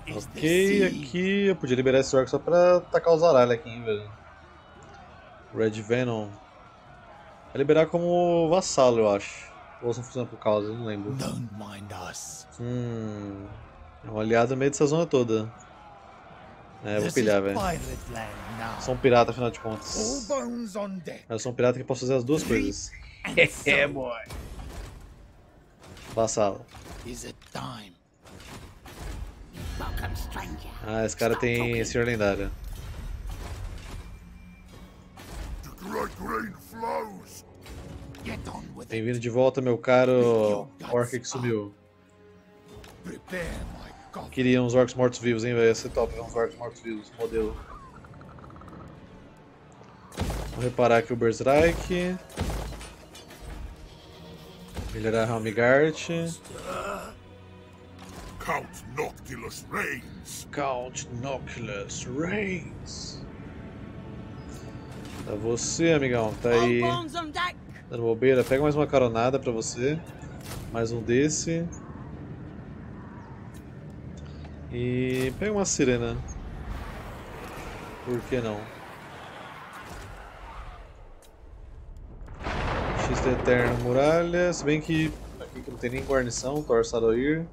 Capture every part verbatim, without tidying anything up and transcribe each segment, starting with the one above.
Ok, aqui eu podia liberar esse orc só pra tacar os aralhos aqui, hein, velho. Red Venom. Vai liberar como vassalo, eu acho. Ou só funciona por causa, eu não lembro. Hum. É um aliado no meio dessa zona toda. É, eu vou pilhar, velho. Sou um pirata, afinal de contas. Eu sou um pirata que posso fazer as duas coisas. É, boy. Vassalo. Ah, esse cara tem senhor lendário. Bem-vindo de volta, meu caro orc que sumiu. Queria uns orcs mortos-vivos, hein, velho? Ia ser top ver uns orcs mortos-vivos, modelo. Vou reparar aqui o Berserk. Melhorar a Helmgart. Count Noctilus reigns. Count Noctilus reigns. Tá você, amigão, tá aí dando bobeira. Pega mais uma caronada pra você. Mais um desse. E pega uma sirena. Por que não? X Eterno Muralha. Se bem que aqui que não tem nem guarnição, Thor Sadoir.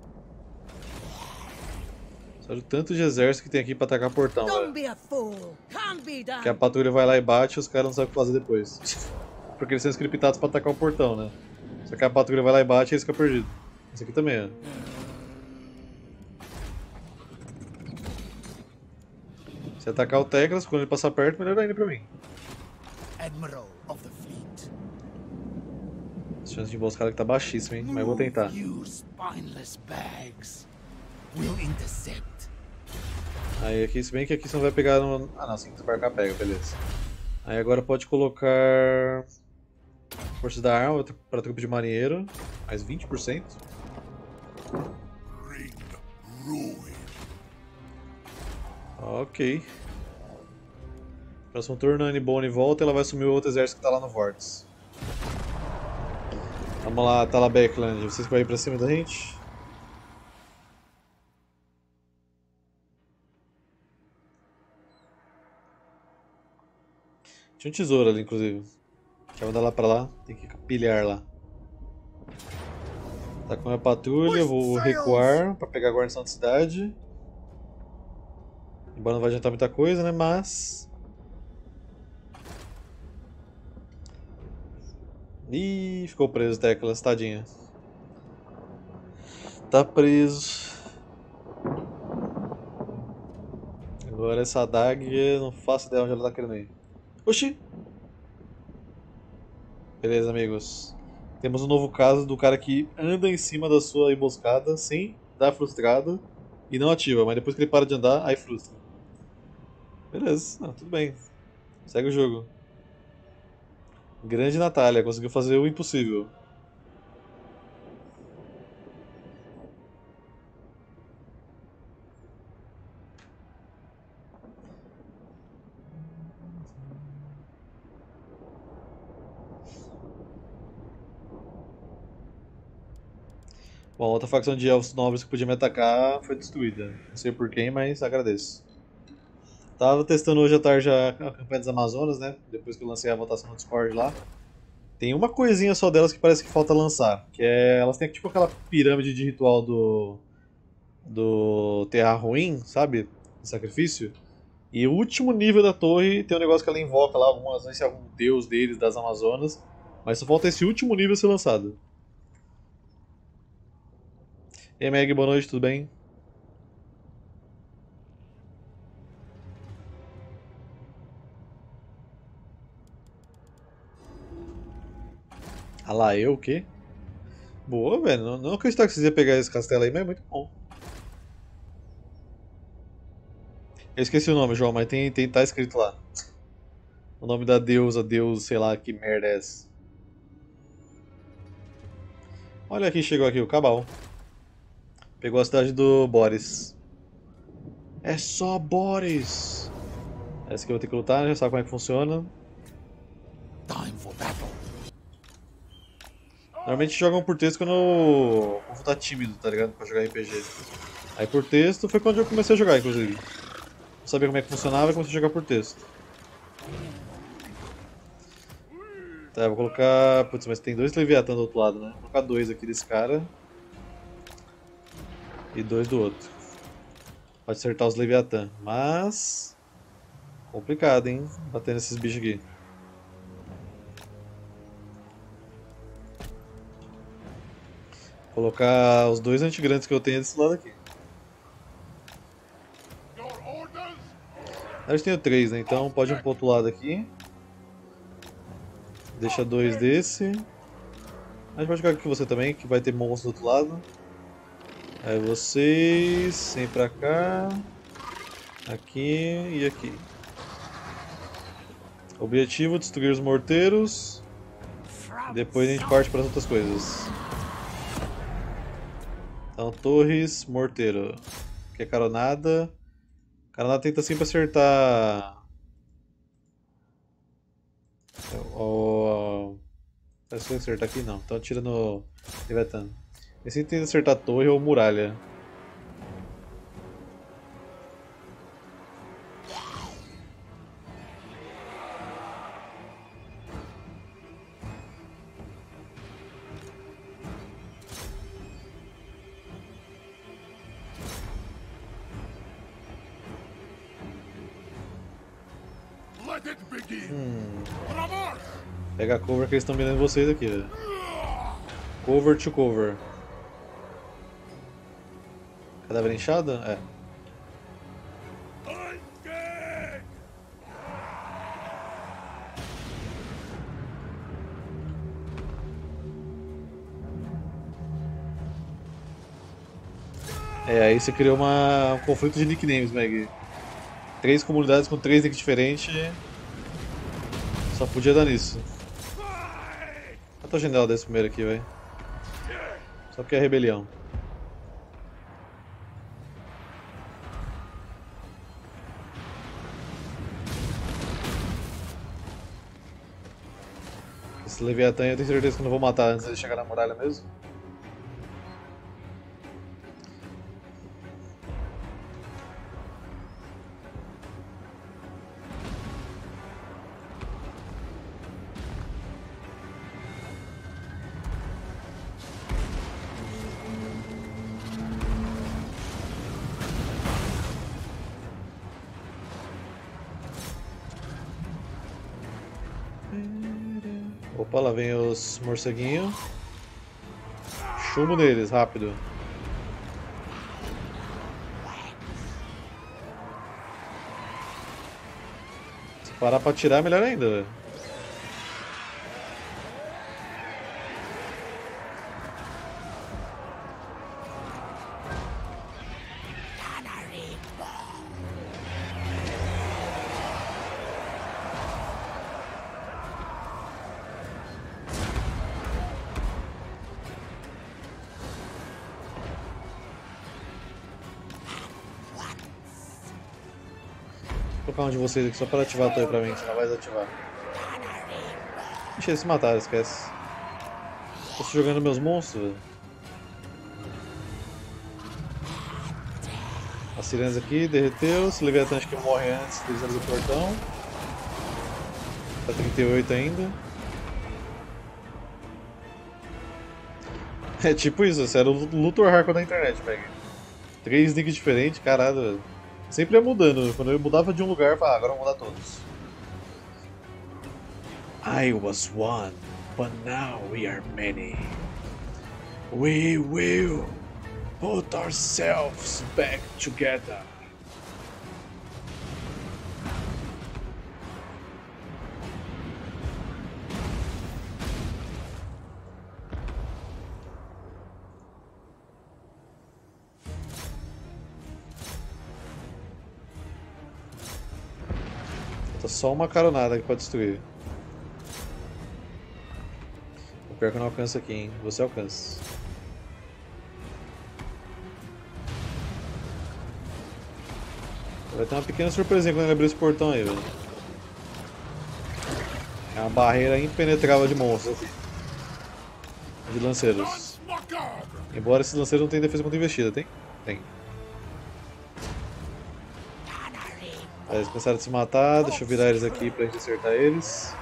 Olha o tanto de exército que tem aqui pra atacar portão, velho. Que a patrulha vai lá e bate e os caras não sabem o que fazer depois. Porque eles são scriptados pra atacar o portão, né? Só que a patrulha vai lá e bate e eles ficam perdidos. Esse aqui também, ó. Se atacar o Teclas, quando ele passar perto, melhor ainda pra mim. A chance de emboscada que tá baixíssima, hein? Mas eu vou tentar. Aí aqui, se bem que aqui você não vai pegar no... Ah não, assim que embarcar pega, beleza. Aí agora pode colocar... Força da arma para trupe de marinheiro, mais vinte por cento. Ok. Próximo turno, a Annie Bone volta e ela vai assumir o outro exército que tá lá no Vortex. Vamos lá, Talabeckland, vocês que vão ir pra cima da gente? Tinha um tesouro ali, inclusive. Deixa eu mandar lá pra lá, tem que pilhar lá. Tá com a patrulha, eu vou recuar pra pegar a guarnição da cidade. Embora não vai adiantar muita coisa, né, mas... Ih, ficou preso, Teclas, tadinha. Tá preso. Agora essa Dag, não faço ideia onde ela tá querendo ir. Oxi! Beleza, amigos. Temos um novo caso do cara que anda em cima da sua emboscada sem dar frustrado e não ativa, mas depois que ele para de andar, aí frustra. Beleza, não, tudo bem. Segue o jogo. Grande Natália, conseguiu fazer o impossível. Bom, outra facção de elfos nobres que podia me atacar foi destruída. Não sei por quem, mas agradeço. Tava testando hoje à tarde a a campanha das Amazonas, né? Depois que eu lancei a votação no Discord lá. Tem uma coisinha só delas que parece que falta lançar. Que é. Elas têm tipo aquela pirâmide de ritual do. Do Terra Ruim, sabe? Do sacrifício. E o último nível da torre tem um negócio que ela invoca lá, algumas, não sei se é algum deus deles das Amazonas. Mas só falta esse último nível ser lançado. E aí, Meg, boa noite, tudo bem? Ah lá, eu o quê? Boa, velho. Não, não acreditava que vocês iam pegar esse castelo aí, mas é muito bom. Eu esqueci o nome, João, mas tem, tem, tá escrito lá. O nome da deusa, deus, sei lá que merda é essa. Olha aqui, chegou aqui o Cabal. Pegou a cidade do Boris. É só Boris! Essa que eu vou ter que lutar, já sabe como é que funciona. Normalmente jogam por texto quando o povo tá tímido, tá ligado? Pra jogar R P G. Aí por texto foi quando eu comecei a jogar, inclusive. Não sabia como é que funcionava e comecei a jogar por texto. Tá, eu vou colocar... Putz, mas tem dois Leviatã do outro lado, né? Vou colocar dois aqui desse cara. E dois do outro. Pode acertar os Leviatã, mas... complicado, hein? Bater nesses bichos aqui. Vou colocar os dois antigrandes que eu tenho desse lado aqui. A gente tem o três, né? Então pode ir pro outro lado aqui. Deixa dois desse. A gente pode jogar aqui você também, que vai ter monstro do outro lado. Aí vocês... vem pra cá. Aqui e aqui. Objetivo, destruir os morteiros. Depois a gente parte para as outras coisas. Então, torres, morteiro. Aqui é caronada. Caronada tenta sempre acertar... O... Parece que acertar aqui não. Então tira no Leviatã. Esse tenta acertar torre ou muralha. Hum. Pega a cover que eles estão mirando vocês aqui, velho. Cover to cover. Cadáver inchado? É. É, aí você criou uma, um conflito de nicknames, Meg. Três comunidades com três nicks diferentes. Só podia dar nisso. Mata o general desse primeiro aqui, velho. Só porque é rebelião. Esse Leviatã eu tenho certeza que não vou matar antes de chegar na muralha mesmo. Opa, lá vem os morceguinhos. Chumbo neles, rápido. Se parar pra atirar, melhor ainda, velho. Vou colocar um de vocês aqui só para ativar a torre pra mim, senão vai desativar. Ixi, eles se mataram, esquece. Tô jogando meus monstros, velho. As sirenes aqui, derreteu. Esse Leviatã acho que morre antes deles abrir o portão. Tá trinta e oito ainda. É tipo isso, você era o Luthor Hardcore da internet, velho. Três nicks diferentes, caralho, velho. Sempre ia mudando, quando eu mudava de um lugar, eu falava, ah, agora vou mudar todos. I was one, but now we are many. We will put ourselves back together. Falta só uma caronada que pode destruir. O pior que eu não alcanço aqui, hein? Você alcança. Vai ter uma pequena surpresinha quando ele abrir esse portão aí, velho. É uma barreira impenetrável de monstros aqui. De lanceiros. Embora esses lanceiros não tenham defesa contra investida, tem? Tem. Eles começaram a se matar, deixa eu virar eles aqui pra gente acertar eles.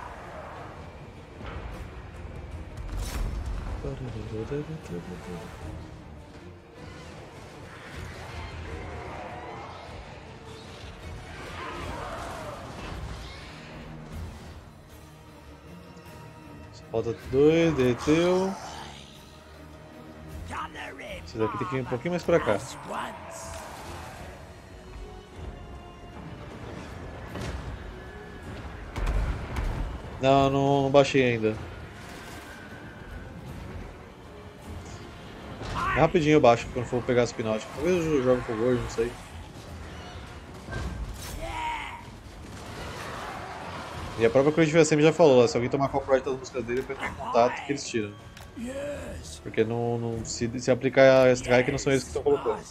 Falta dois, derreteu. Esse daqui tem que ir um pouquinho mais pra cá. Não, não, não baixei ainda. Rapidinho eu baixo quando for pegar as pinóticas. Talvez eu jogue fogo hoje, não sei. E a própria Crazy F M já falou, se alguém tomar copyright das músicas dele, eu entrar em contato que eles tiram. Porque não, não, se, se aplicar a strike, não são eles que estão colocando.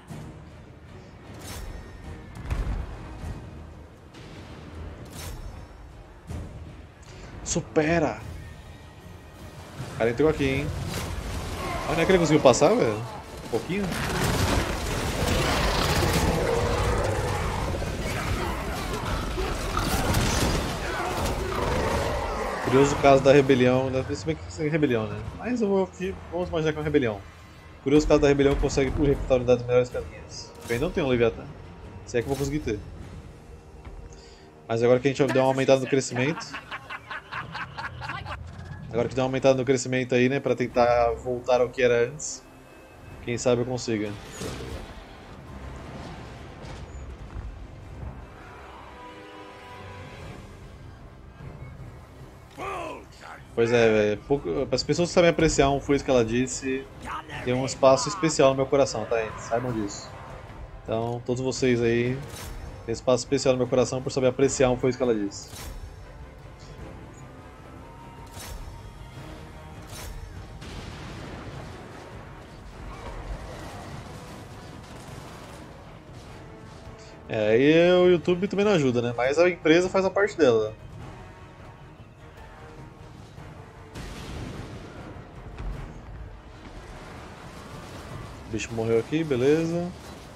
Supera! O cara entrou aqui, hein? Ah, não é que ele conseguiu passar, velho? Um pouquinho? Curioso caso da rebelião, né? Se bem que é rebelião, né? Mas eu vou aqui, vamos imaginar que é uma rebelião. Curioso caso da rebelião que consegue recrutar unidades melhores que as minhas. Eu ainda não tenho um Leviatã. Se é que eu vou conseguir ter. Mas agora que a gente deu uma aumentada no crescimento. Agora que deu uma aumentada no crescimento aí, né? Pra tentar voltar ao que era antes. Quem sabe eu consiga. Pois é, velho. As pessoas que sabem apreciar um Foi Isso Que Ela Disse tem um espaço especial no meu coração, tá, gente? Saibam disso. Então, todos vocês aí tem espaço especial no meu coração por saber apreciar um Foi Isso Que Ela Disse. É, aí o YouTube também não ajuda, né? Mas a empresa faz a parte dela. O bicho morreu aqui, beleza.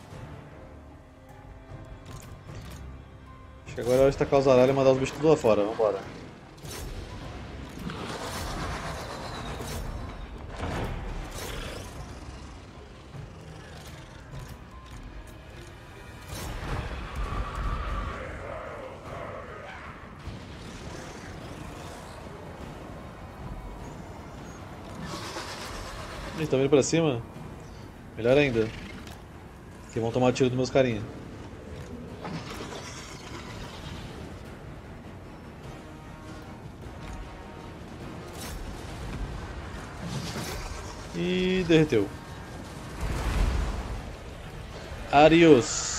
Acho que agora é hora de tacar os aralhos e mandar os bichos tudo lá fora, vambora. Eles estão vindo pra cima? Melhor ainda. Que vão tomar tiro dos meus carinha. E derreteu. Adiós.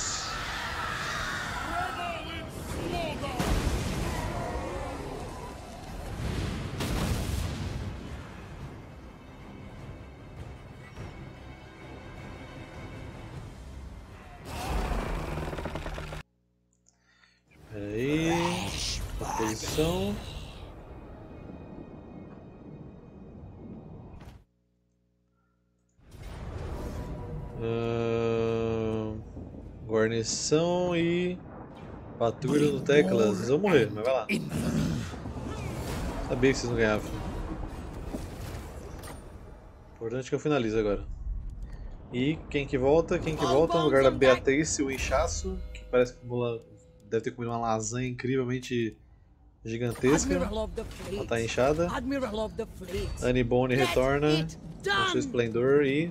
Peraí. Posição. Uh, guarnição e patrulha no teclas. Vocês vão morrer, mas vai lá. Sabia que vocês não ganhavam. Importante que eu finalize agora. E quem que volta? Quem que volta? No lugar da Beatriz, o inchaço, que parece que deve ter comido uma lasanha incrivelmente gigantesca. Ela tá inchada. Annie Bonny retorna com seu esplendor e...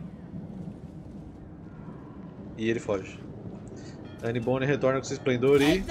E ele foge. Annie Bonny retorna com seu esplendor e...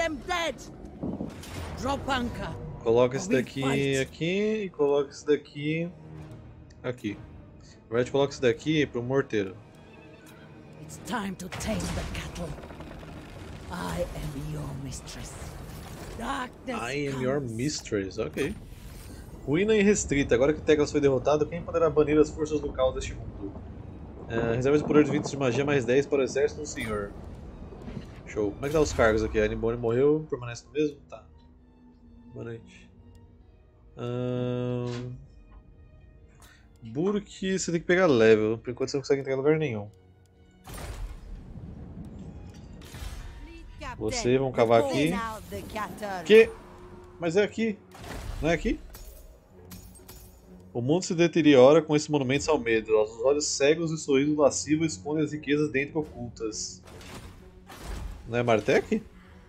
Coloca esse daqui aqui e coloca esse daqui aqui. Na verdade, coloca esse daqui pro morteiro. It's time to tame the cattle. I am your mistress. Darkness I am your mistress, ok. Ruína irrestrita. Agora que Teclas foi derrotado, quem poderá banir as forças do caos deste mundo? Uh, reserva de poder de vindos de magia mais dez para o exército do senhor. Show. Como é que tá os cargos aqui? A Annie Bonny morreu, permanece no mesmo? Tá. Boa noite. Uh... Burke, você tem que pegar level. Por enquanto você não consegue entrar em lugar nenhum. Você, vamos cavar aqui. Que? Mas é aqui. Não é aqui? O mundo se deteriora com esses monumentos ao medo. Os olhos cegos e sorriso lascivo escondem as riquezas dentro ocultas. Não é Martek?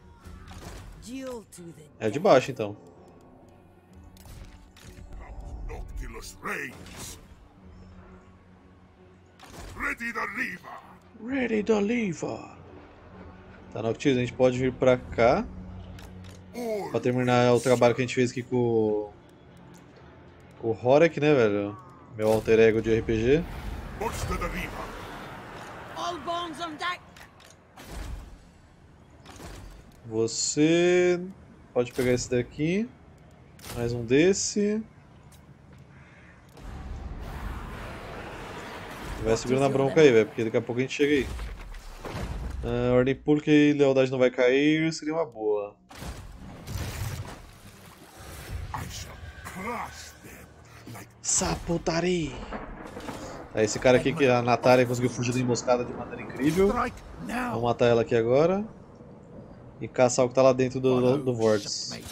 É de baixo, então. Noctilus reigns. Ready to leave. Ready to leave. Tá, Noctis, a gente pode vir pra cá. Pra terminar o trabalho que a gente fez aqui com o... O Horek, né, velho? Meu alter ego de R P G. Você pode pegar esse daqui. Mais um desse. Vai segurando a bronca aí, velho, porque daqui a pouco a gente chega aí. Uh, ordem pública e lealdade não vai cair, seria uma boa. Saputari! É esse cara aqui que a Natália conseguiu fugir da emboscada de maneira incrível. Vamos matar ela aqui agora. E caçar o que tá lá dentro do, do, do Vórtice.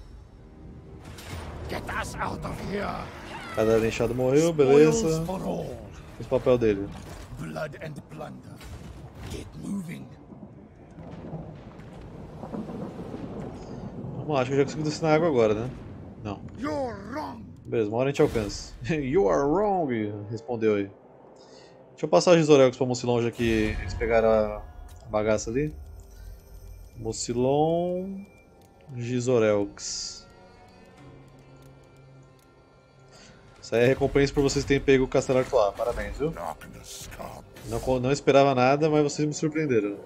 Cada linchado morreu, beleza. Fiz o papel dele. Vamos lá, acho que eu já consigo descer na água agora, né? Não. Beleza, uma hora a gente alcança. You are wrong, respondeu aí. Deixa eu passar os Gisorelcos pra Mucilon, já que eles pegaram a bagaça ali. Mucilon, Gisorelx. Isso aí é recompensa por vocês terem pego o Castelo Artois. Parabéns, viu? Não, não esperava nada, mas vocês me surpreenderam.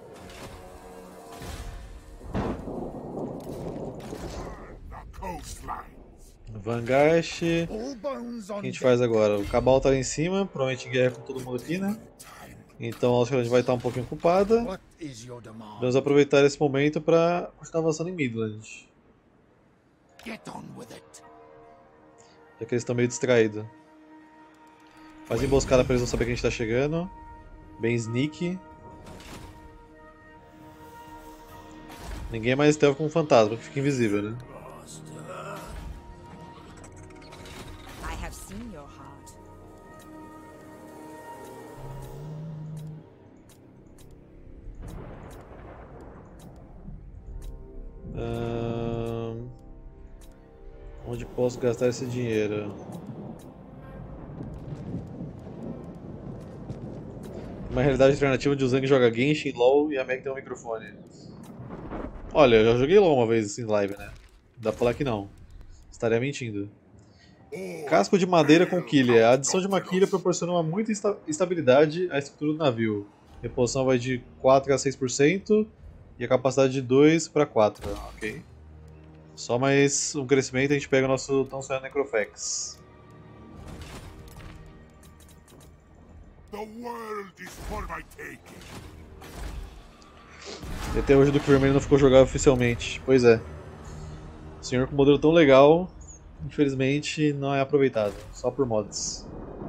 Vanguard. O que a gente faz agora? O Cabal tá ali em cima, provavelmente em guerra com todo mundo aqui, né? Então a gente vai estar um pouquinho ocupada. Vamos aproveitar esse momento para continuar avançando em Midland. Já que eles estão meio distraídos. Faz emboscada para eles não saberem que a gente está chegando. Bem sneak. Ninguém é mais stealth com um fantasma, que fica invisível, né? Uh, onde posso gastar esse dinheiro? Uma realidade alternativa onde o Zang joga Genshin, LoL e a Meg tem um microfone. Olha, eu já joguei LoL uma vez em live, né? Dá pra falar que não. Estaria mentindo. Casco de madeira com quilha. A adição de uma quilha proporciona uma muita esta estabilidade à estrutura do navio. A reposição vai de quatro a seis por cento e a capacidade de dois para quatro. Ok. Só mais um crescimento e a gente pega o nosso tão sonhado Necrofex. E até hoje o Duque Vermelho não ficou jogável oficialmente. Pois é. O senhor com um modelo tão legal, infelizmente não é aproveitado. Só por mods.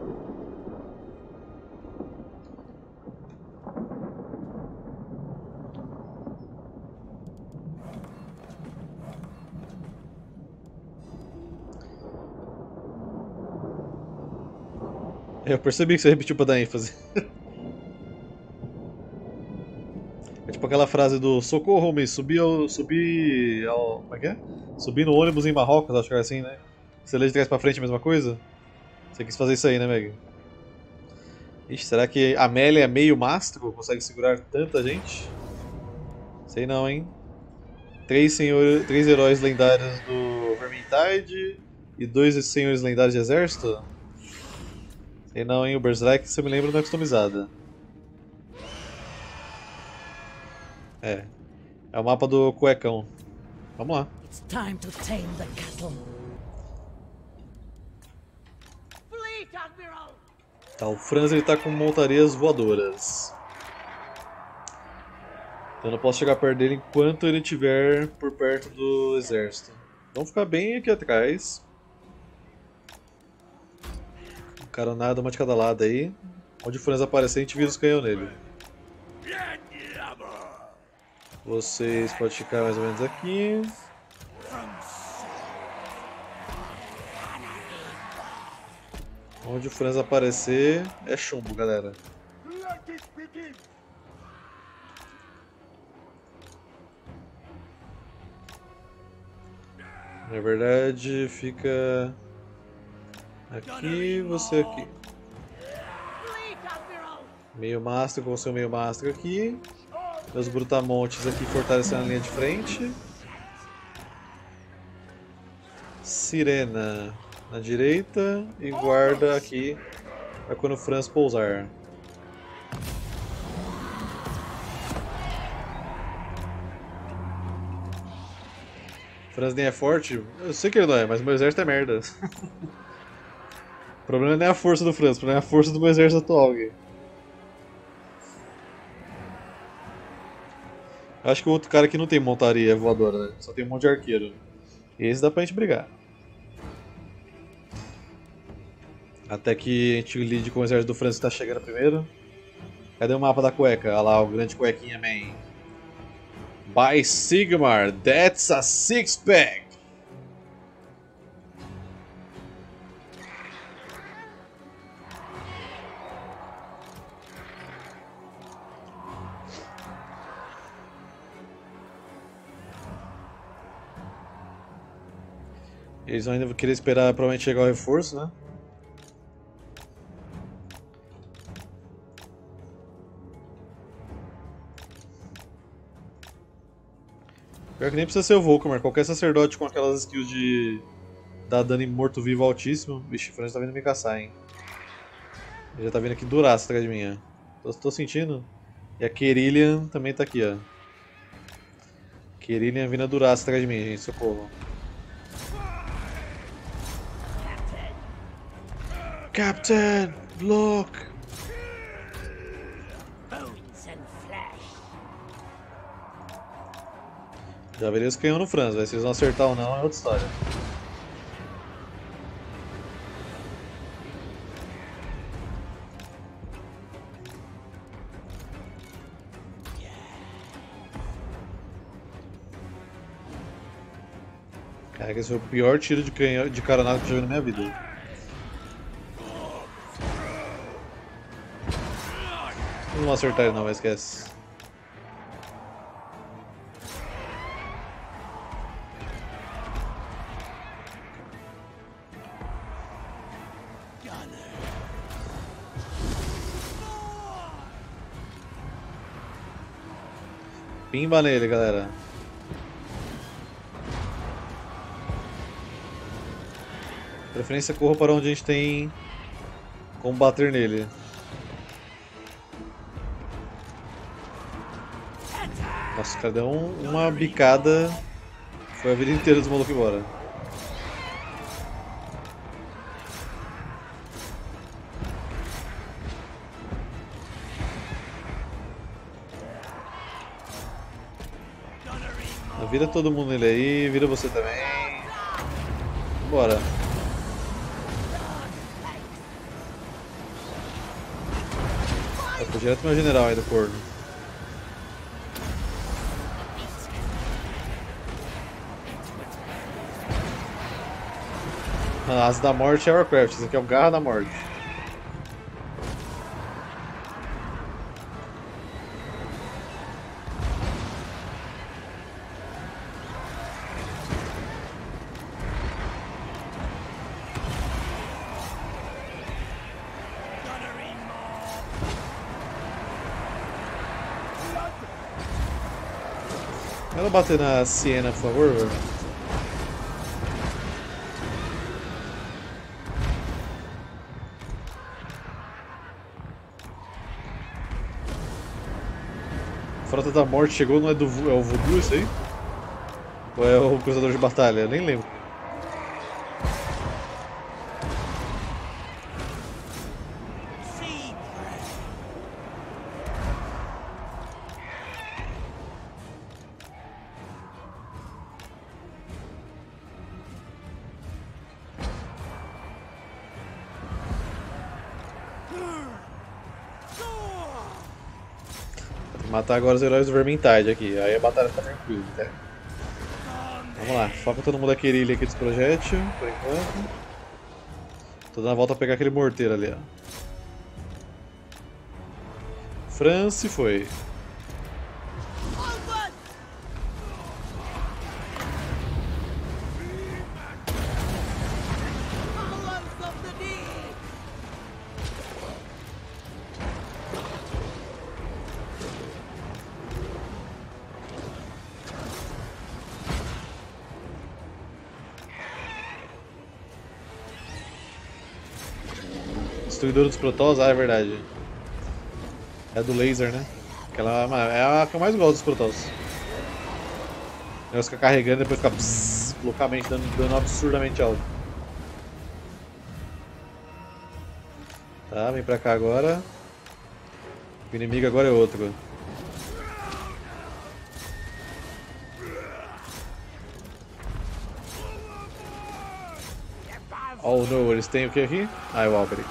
Eu percebi que você repetiu pra dar ênfase. É tipo aquela frase do socorro, homem, subi ao. subi ao. Como é que é? Subi no ônibus em Marrocos, acho que era assim, né? Você lê de trás pra frente a mesma coisa? Você quis fazer isso aí, né, Meg? Ixi, será que a Amélia é meio mastro? Consegue segurar tanta gente? Sei não, hein? Três, senhor... Três heróis lendários do Vermintide e dois senhores lendários de exército? Sei não, hein? O Berserk, se eu me lembro, não é customizada. É. É o mapa do cuecão. Vamos lá. It's time to tame the cattle. Tá, o Franz ele tá com montarias voadoras. Então eu não posso chegar perto dele enquanto ele estiver por perto do exército. Vamos ficar bem aqui atrás. Caronada, uma de cada lado aí. Onde o Franz aparecer, a gente vira os canhões nele. Vocês podem ficar mais ou menos aqui. Onde o Franz aparecer é chumbo, galera. Let it begin. Na verdade, fica aqui, você aqui. Meio master com o seu meio master aqui. Meus brutamontes aqui fortalecendo a linha de frente. Sirena na direita e guarda aqui para quando o Franz pousar. O Franz nem é forte? Eu sei que ele não é, mas meu exército é merda. O problema não é a força do Franz, o problema é a força do meu exército atual aqui. Acho que o outro cara aqui não tem montaria voadora, né? Só tem um monte de arqueiro. Esse dá pra gente brigar. Até que a gente lide com o exército do Franz que tá chegando primeiro. Cadê o mapa da cueca? Olha lá, o grande cuequinha man. By Sigmar, that's a six pack! Eles vão ainda querer esperar provavelmente chegar o reforço, né? Pior que nem precisa ser o Volcomar, qualquer sacerdote com aquelas skills de dar dano em morto-vivo altíssimo. Vixe, o Franz tá vindo me caçar, hein? Ele já tá vindo aqui duraço atrás de mim, ó. Tô, tô sentindo. E a Kerillian também tá aqui, ó. Kerillian vindo duraço atrás de mim, gente, socorro. Captain, look! Bones and flesh. Já virei os canhão no Franz, mas se eles vão acertar ou não é outra história. Cara, esse foi o pior tiro de, canhão, de caranada que eu já vi na minha vida. Não vou acertar ele não, mas esquece. Pimba nele, galera. Preferência corra para onde a gente tem como bater nele. Nossa, o cara deu um, uma bicada. Foi a vida inteira dos malucos embora. Vira todo mundo nele aí, vira você também. Bora. Vai pro direto meu general aí do corno. A Asa da Morte é Warcraft, esse aqui é o Garra da Morte. Ela bater na Siena, por favor, velho. Frota da Morte chegou, não é do é o Voodoo isso aí? Ou é o Cruzador de Batalha? Eu nem lembro. Matar agora os heróis do Vermintide aqui, aí a batalha fica tranquila, tá? Vamos lá, foca todo mundo aquele ilha aqui dos projétil, por enquanto. Tô dando a volta a pegar aquele morteiro ali, ó. France foi. Destruidora dos Protoss? Ah, é verdade. É do laser, né? Aquela é a que eu mais gosto dos Protoss. O negócio fica carregando e depois fica bzzz, loucamente, dando dano absurdamente alto. Tá, vem pra cá agora. O inimigo agora é outro. Oh no, eles têm o que aqui? Ah, é o Alberic.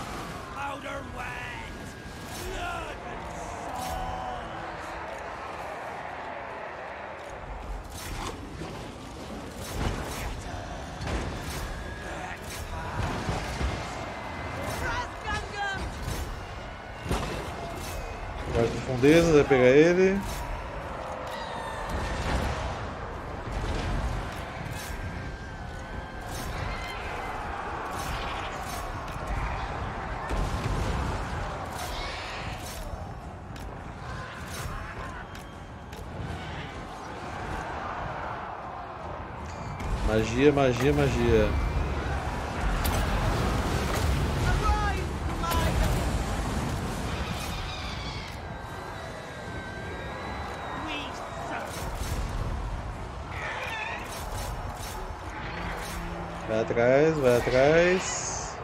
Guarda de profundeza, vai pegar ele. Magia, magia, magia. Vai atrás, vai atrás.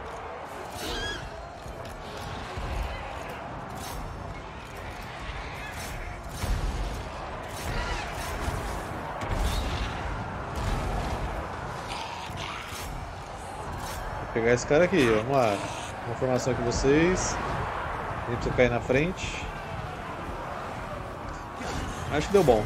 Vou pegar esse cara aqui, vamos lá. Uma formação aqui vocês. Ele precisa cair na frente. Acho que deu bom.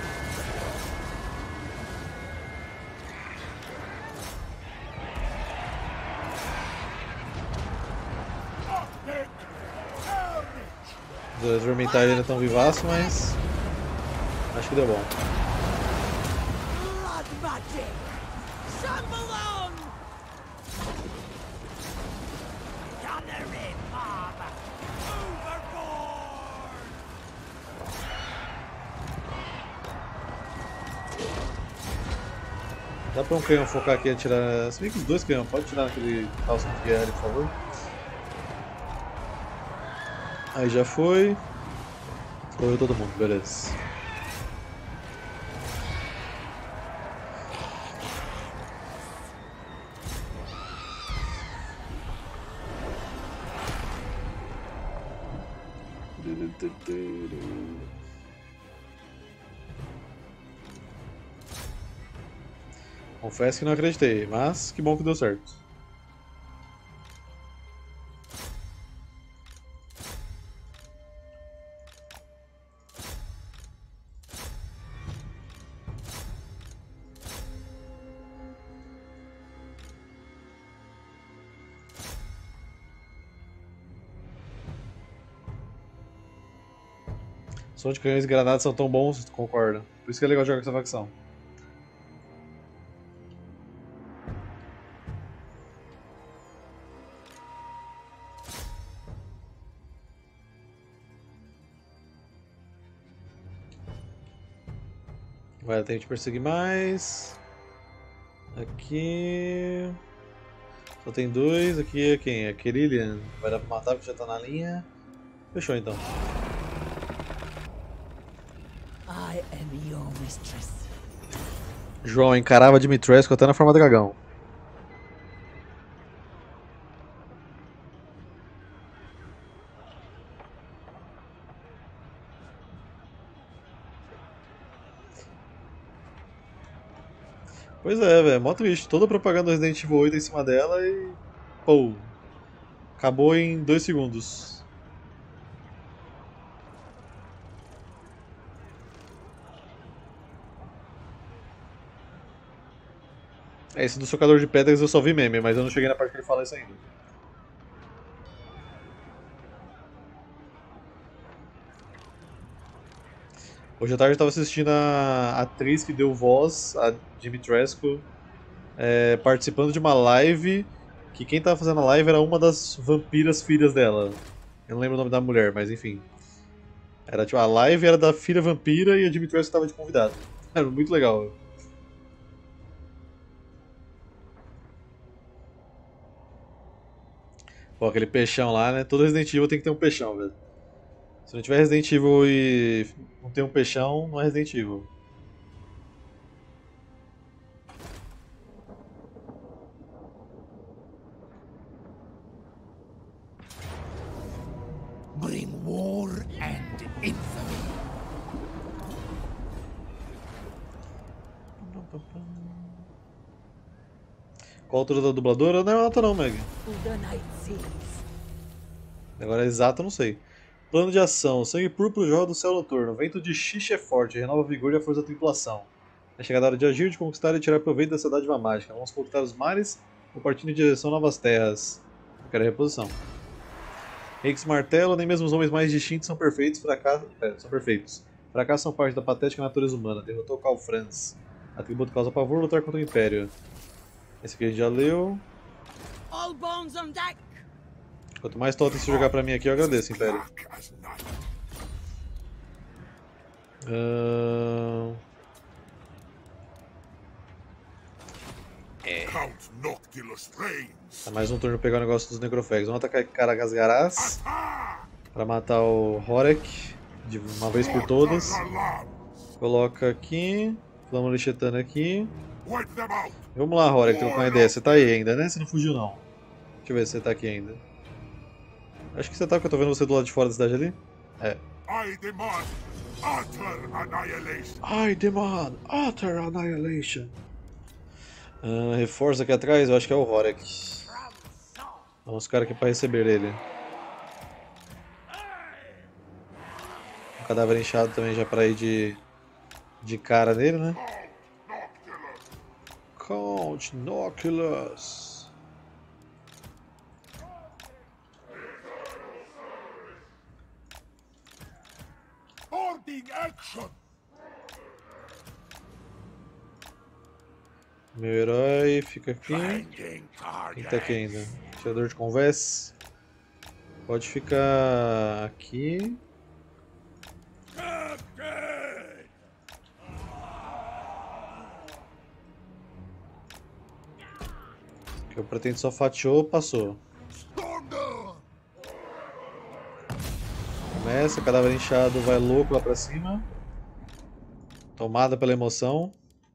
Os Vermintide ainda estão vivaços, mas acho que deu bom. Dá pra um canhão focar aqui e atirar. Se bem que os dois canhões, pode tirar naquele calço de guerra ali, por favor. Aí já foi. Correu todo mundo, beleza. Confesso que não acreditei, mas que bom que deu certo. Som de canhões e granadas são tão bons, concordo. Por isso que é legal jogar com essa facção. Vai, tem que perseguir mais. Aqui. Só tem dois. Aqui é quem? É Kerillian. Vai dar pra matar porque já tá na linha. Fechou então. I am your mistress. João encarava Dimitrescu até na forma dragão. Pois é, velho, mó triste. Toda a propaganda do Resident Evil oito em cima dela e. Pô. Acabou em dois segundos. É, esse do socador de pedras eu só vi meme, mas eu não cheguei na parte que ele fala isso ainda. Hoje à tarde eu estava assistindo a atriz que deu voz, a Dimitrescu, é, participando de uma live que quem estava fazendo a live era uma das vampiras filhas dela. Eu não lembro o nome da mulher, mas enfim. Era tipo, a live era da filha vampira e a Dimitrescu estava de convidado. Era muito legal. Pô, aquele peixão lá, né? Todo Resident Evil tem que ter um peixão, velho. Se não tiver Resident Evil e não tem um peixão, não é Resident Evil. Bring war and infamy. Qual a altura da dubladora? Não é alta não, Meg. The night sees. Agora é exato, eu não sei. Plano de ação. Sangue púrpura joga do céu noturno. Vento de xixi é forte. Renova o vigor e a força da tripulação. É chegada a hora de agir, de conquistar e tirar proveito da cidade mágica. Vamos conquistar os mares ou partir em direção a novas terras. Eu quero a reposição. Rex Martelo, nem mesmo os homens mais distintos são perfeitos. Fracasso... É, são perfeitos. Fracassos são parte da patética natureza humana. Derrotou Karl Franz. Atributo causa pavor, lutar contra o Império. Esse aqui a gente já leu. All bones on deck. Quanto mais totem se jogar pra mim aqui, eu agradeço, Império. Uh... É. Tá mais um turno pegar o negócio dos necrofags. Vamos atacar Caragasgarás pra matar o Horek de uma vez por todas. Coloca aqui. Flama Lichetana aqui. Vamos lá, Horek, tô com uma ideia. Você tá aí ainda, né? Você não fugiu, não. Deixa eu ver se você tá aqui ainda. Acho que você tá, porque eu tô vendo você do lado de fora da cidade ali. É. I demand utter annihilation. I demand utter annihilation. Uh, reforça aqui atrás, eu acho que é o Horek. Vamos ficar aqui pra receber ele. Um cadáver inchado também já pra ir de, de cara nele, né? Count Noculus. Meu herói fica aqui. Quem tá aqui ainda? Tirador de conversa. Pode ficar aqui. Que eu pretendo só fatiou, passou. Começa, cadáver inchado vai louco lá pra cima. Tomada pela emoção.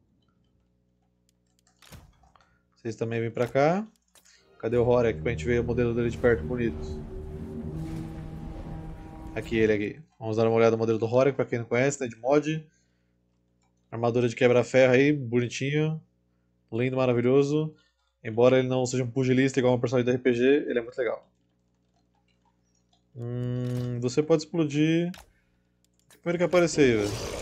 Vocês também vêm pra cá. Cadê o Horek pra gente ver o modelo dele de perto bonito? Aqui ele aqui. Vamos dar uma olhada no modelo do Horek pra quem não conhece, né? De mod. Armadura de quebra-ferro aí, bonitinho. Lindo, maravilhoso. Embora ele não seja um pugilista igual um personagem de R P G, ele é muito legal. Hum, você pode explodir. Primeiro que aparecer aí, velho.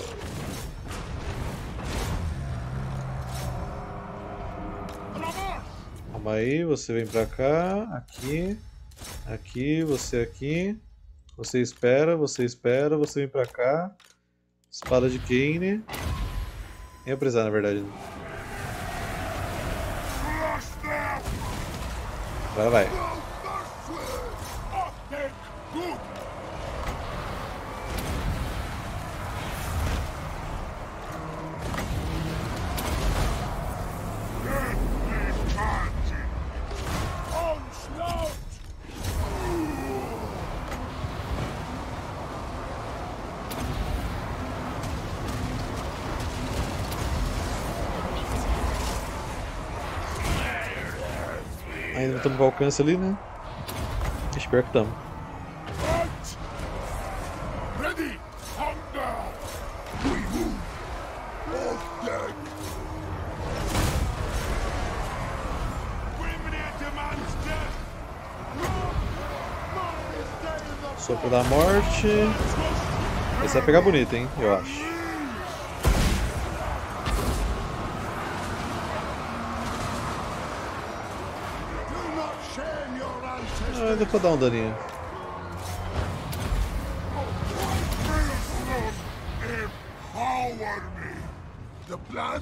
Calma aí, você vem pra cá, aqui, aqui, você aqui. Você espera, você espera, você vem pra cá. Espada de Kane. Nem ia precisar, na verdade. Agora vai. Ainda não estamos com alcance ali, né? Espero que estamos. Sopro da morte. Esse vai pegar bonito, hein? Eu acho. Ah, deu pra dar um daninho. Empower me. The plan?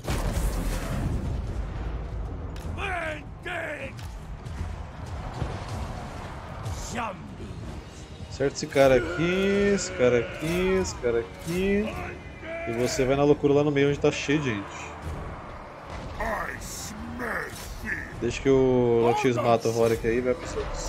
Certo esse cara aqui, esse cara aqui, esse cara aqui. E você vai na loucura lá no meio onde tá cheio de gente. Deixa que o Lotis mata o Rorik aí e vai pros outros.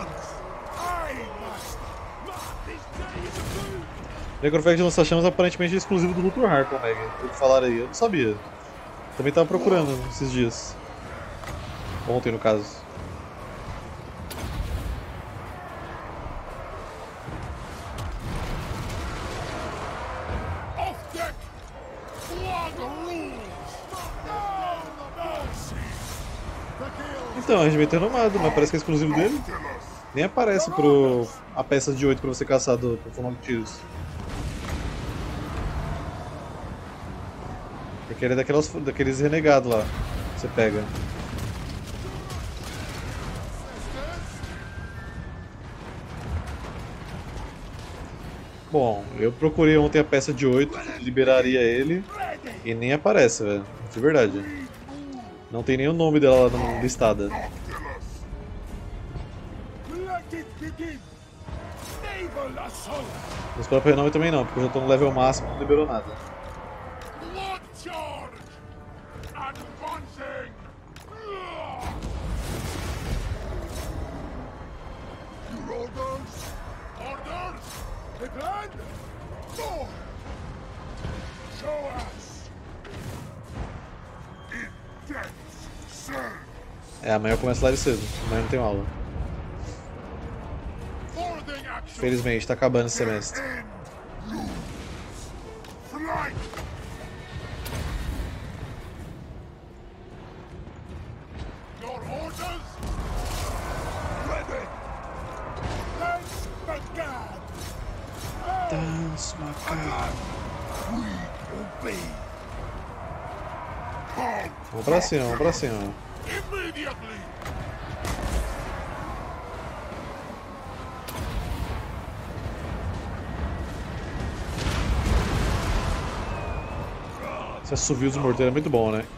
O Necrofag de lança-chamas aparentemente é exclusivo do Luthor Harkon, Meg. O que falaram aí, eu não sabia. Também tava procurando esses dias. Ontem, no caso. Então, Regimento Renomado, mas parece que é exclusivo dele. Nem aparece pro a peça de oito pra você caçar do Profundão de Tiros. Porque ele é daquelas, daqueles renegados lá. Você pega. Bom, eu procurei ontem a peça de oito, liberaria ele e nem aparece, velho. De verdade. Não tem nem o nome dela lá na listada. Nos próprios renome também não, porque eu já tô no level máximo e não liberou nada. É, amanhã eu começo lá de cedo, amanhã não tenho aula. Felizmente, tá acabando esse semestre. Dance, Macaco. Vamos pra cima, vamos pra cima. Esse assovio dos morteiros é muito bom, né?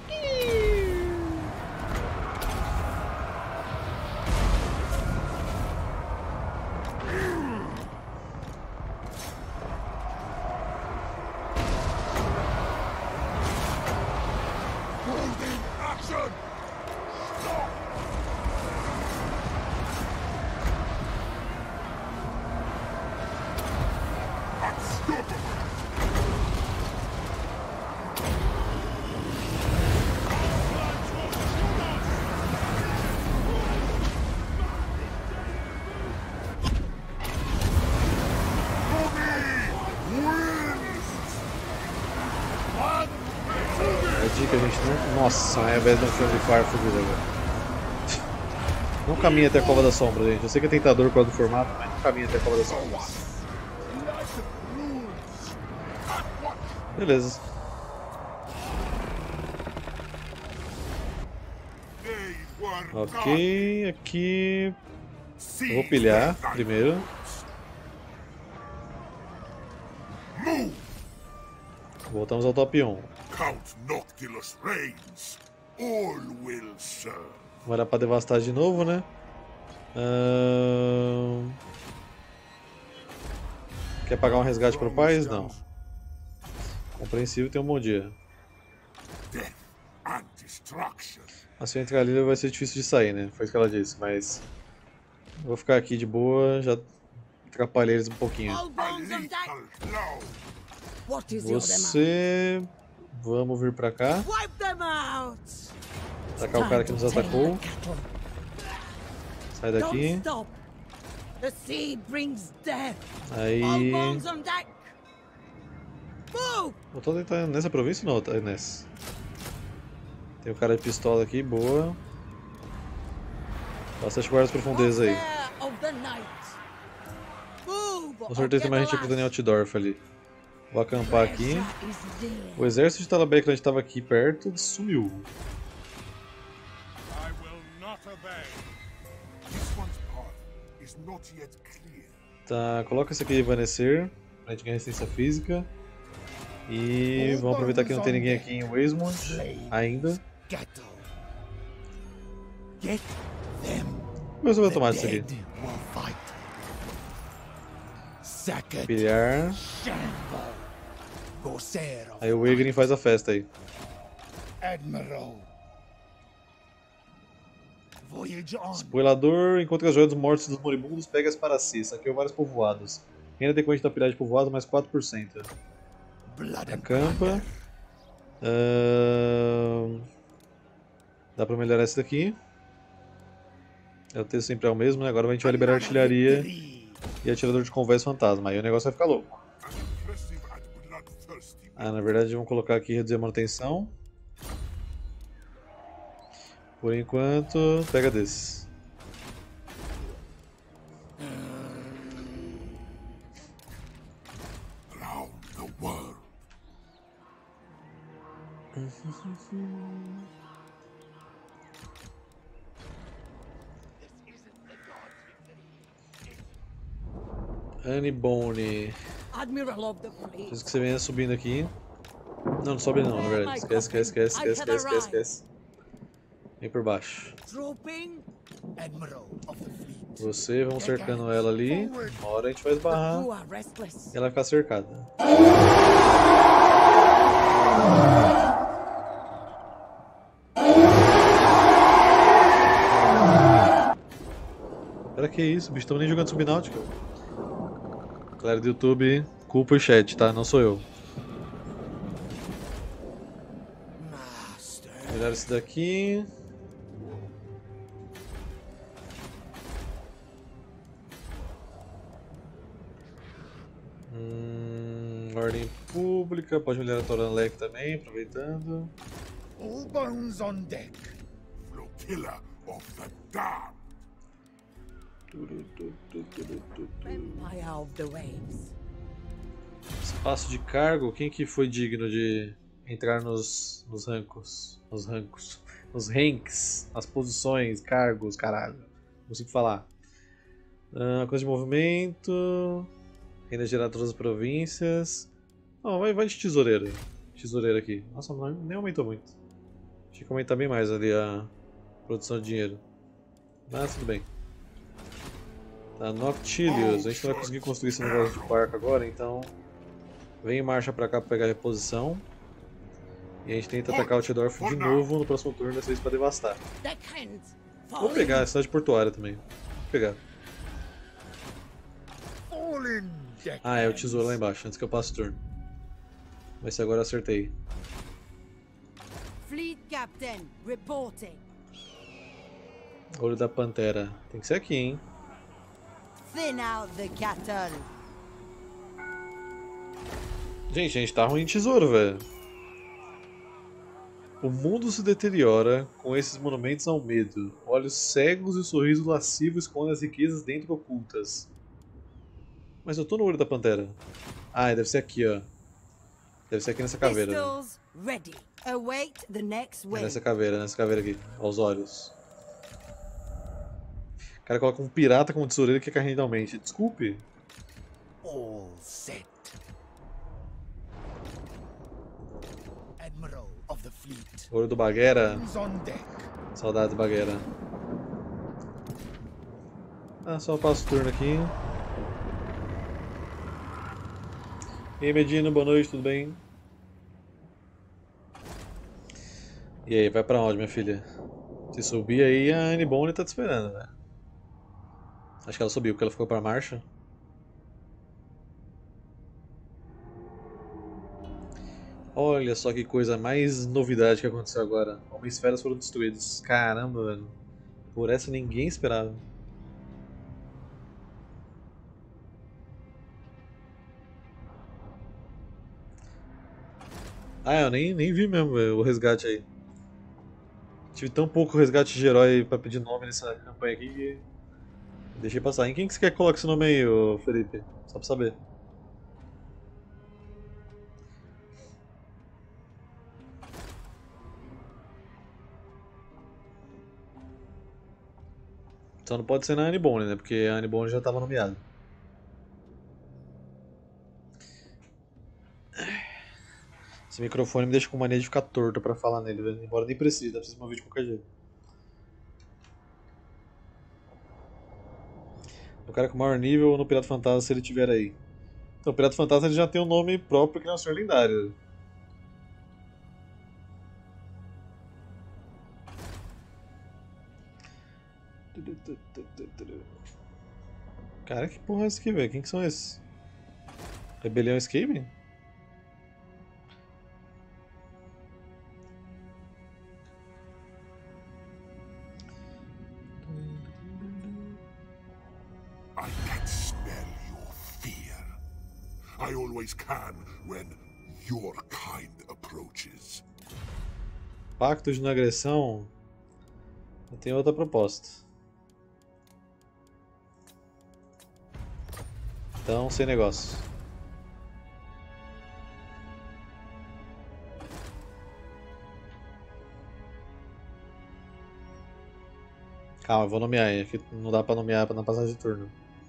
Que a gente não... Nossa, ao invés de um filme de Fire fugida, velho. Não caminha até a Cova da Sombra, gente. Eu sei que é tentador por causa do formato, mas não caminha até a Cova da Sombra. Beleza. Ok, aqui... Eu vou pilhar primeiro. Voltamos ao top um. Count Noctilus reigns. All will serve. Vamos olhar pra devastar de novo, né? Ahn... Quer pagar um resgate pro país? Não. Compreensível, tem um bom dia. Death and destruction. Assim, entre a Lilia vai ser difícil de sair, né? Foi isso que ela disse, mas... Eu vou ficar aqui de boa, já atrapalhei eles um pouquinho. Você... Vamos vir pra cá. Atacar o cara que nos atacou. Sai daqui. Aí... Eu tô tentando nessa província ou não, Inés? Tem o cara de pistola aqui, boa. Bastante guardas profundezas aí. Com certeza tem mais gente aqui do Daniel Altdorf ali. Vou acampar aqui. O exército de Talabek, que a gente estava aqui perto, sumiu. is not yet clear. Tá, coloca esse aqui de evanescer, pra gente ganhar resistência física. E vamos aproveitar que não tem ninguém aqui em Wasteland ainda. Mas eu vou tomar isso aqui. Pilhar. Aí o Egrin faz a festa aí. Spoilador, encontre as joias dos mortos e dos moribundos, pega-as para si. Saqueou vários povoados. Renda decorrente da pilhagem de povoados, mais quatro por cento. Acampa. Uh... Dá pra melhorar esse daqui. É, o texto sempre é o mesmo, né? Agora a gente vai liberar artilharia e atirador de convés fantasma. Aí o negócio vai ficar louco. Ah, na verdade vamos colocar aqui reduzir a manutenção. Por enquanto, pega desses. Annie Bone. Preciso que você venha subindo aqui. Não, não sobe não, na verdade. Esquece, esquece, esquece, esquece, esquece, esquece, esquece. Vem por baixo. Você, vamos cercando ela ali. Uma hora a gente vai esbarrar e ela vai ficar cercada. Pera, que isso? Bicho, estamos nem jogando Subnáutica. Galera do YouTube, culpa o chat, tá? Não sou eu. Melhor esse daqui. Hum, ordem pública, pode melhorar a Toranlek também, aproveitando. All bones on deck. Flotilla of the damned. Empire of the Waves. Espaço de cargo, quem que foi digno de entrar nos, nos rancos, nos rancos, nos ranks, nas posições, cargos, caralho, não consigo falar. Uh, coisa de movimento, renda gerar todas as províncias. Não, vai, vai de tesoureiro, tesoureiro aqui. Nossa, não, nem aumentou muito. Tinha que aumentar bem mais ali a produção de dinheiro, mas tudo bem. Tá, Noctilius, a gente não vai conseguir construir esse negócio de barco agora, então vem em marcha pra cá pra pegar a reposição. E a gente tenta atacar o Tidorf de novo no próximo turno, dessa vez pra devastar. Vou pegar a cidade portuária também. Vou pegar. Ah, é o tesouro lá embaixo, antes que eu passe o turno. Mas se agora eu acertei. Fleet Captain, reporting. Olho da Pantera. Tem que ser aqui, hein? Thin out the cattle. Gente, a gente tá ruim de tesouro, velho. O mundo se deteriora com esses monumentos ao medo. Olhos cegos e o sorriso lascivo escondem as riquezas dentro ocultas. Mas eu tô no olho da Pantera. Ah, deve ser aqui, ó. Deve ser aqui nessa caveira. Né? É nessa caveira, nessa caveira aqui. Olha os olhos. O cara coloca um pirata como tesoureiro que é carnidalmente. Desculpe. All set. Admiral of the fleet. Olho do Baguera. On deck. Saudades do Baguera. Ah, só passo o turno aqui. E aí, Medino, boa noite, tudo bem? E aí, vai pra onde, minha filha? Se subir aí, a Annie Bone tá te esperando, né? Acho que ela subiu, porque ela ficou pra marcha. Olha só que coisa mais novidade que aconteceu agora. Homem-esferas foram destruídos. Caramba, velho. Por essa ninguém esperava. Ah, eu nem, nem vi mesmo, véio, o resgate aí. Tive tão pouco resgate de herói pra pedir nome nessa campanha aqui que deixei passar. Em quem que você quer que coloque esse nome aí, ô Felipe? Só pra saber. Só não pode ser na Anibone, né? Porque a Anibone já estava nomeada. Esse microfone me deixa com mania de ficar torto pra falar nele, velho. Embora nem precise, dá pra vocês me ouvir de qualquer jeito. O cara com maior nível no Pirata Fantasma, se ele tiver aí. Então, o Pirata Fantasma ele já tem um nome próprio que é o Senhor Lendário. Cara, que porra é essa aqui, velho? Quem que são esses? Rebelião Skaven? I can smell your fear. I always can when your kind approaches. Pacto de não agressão. Eu tenho outra proposta. Então, sem negócio. Calma, eu vou nomear aí. Aqui não dá pra nomear pra não passar de turno.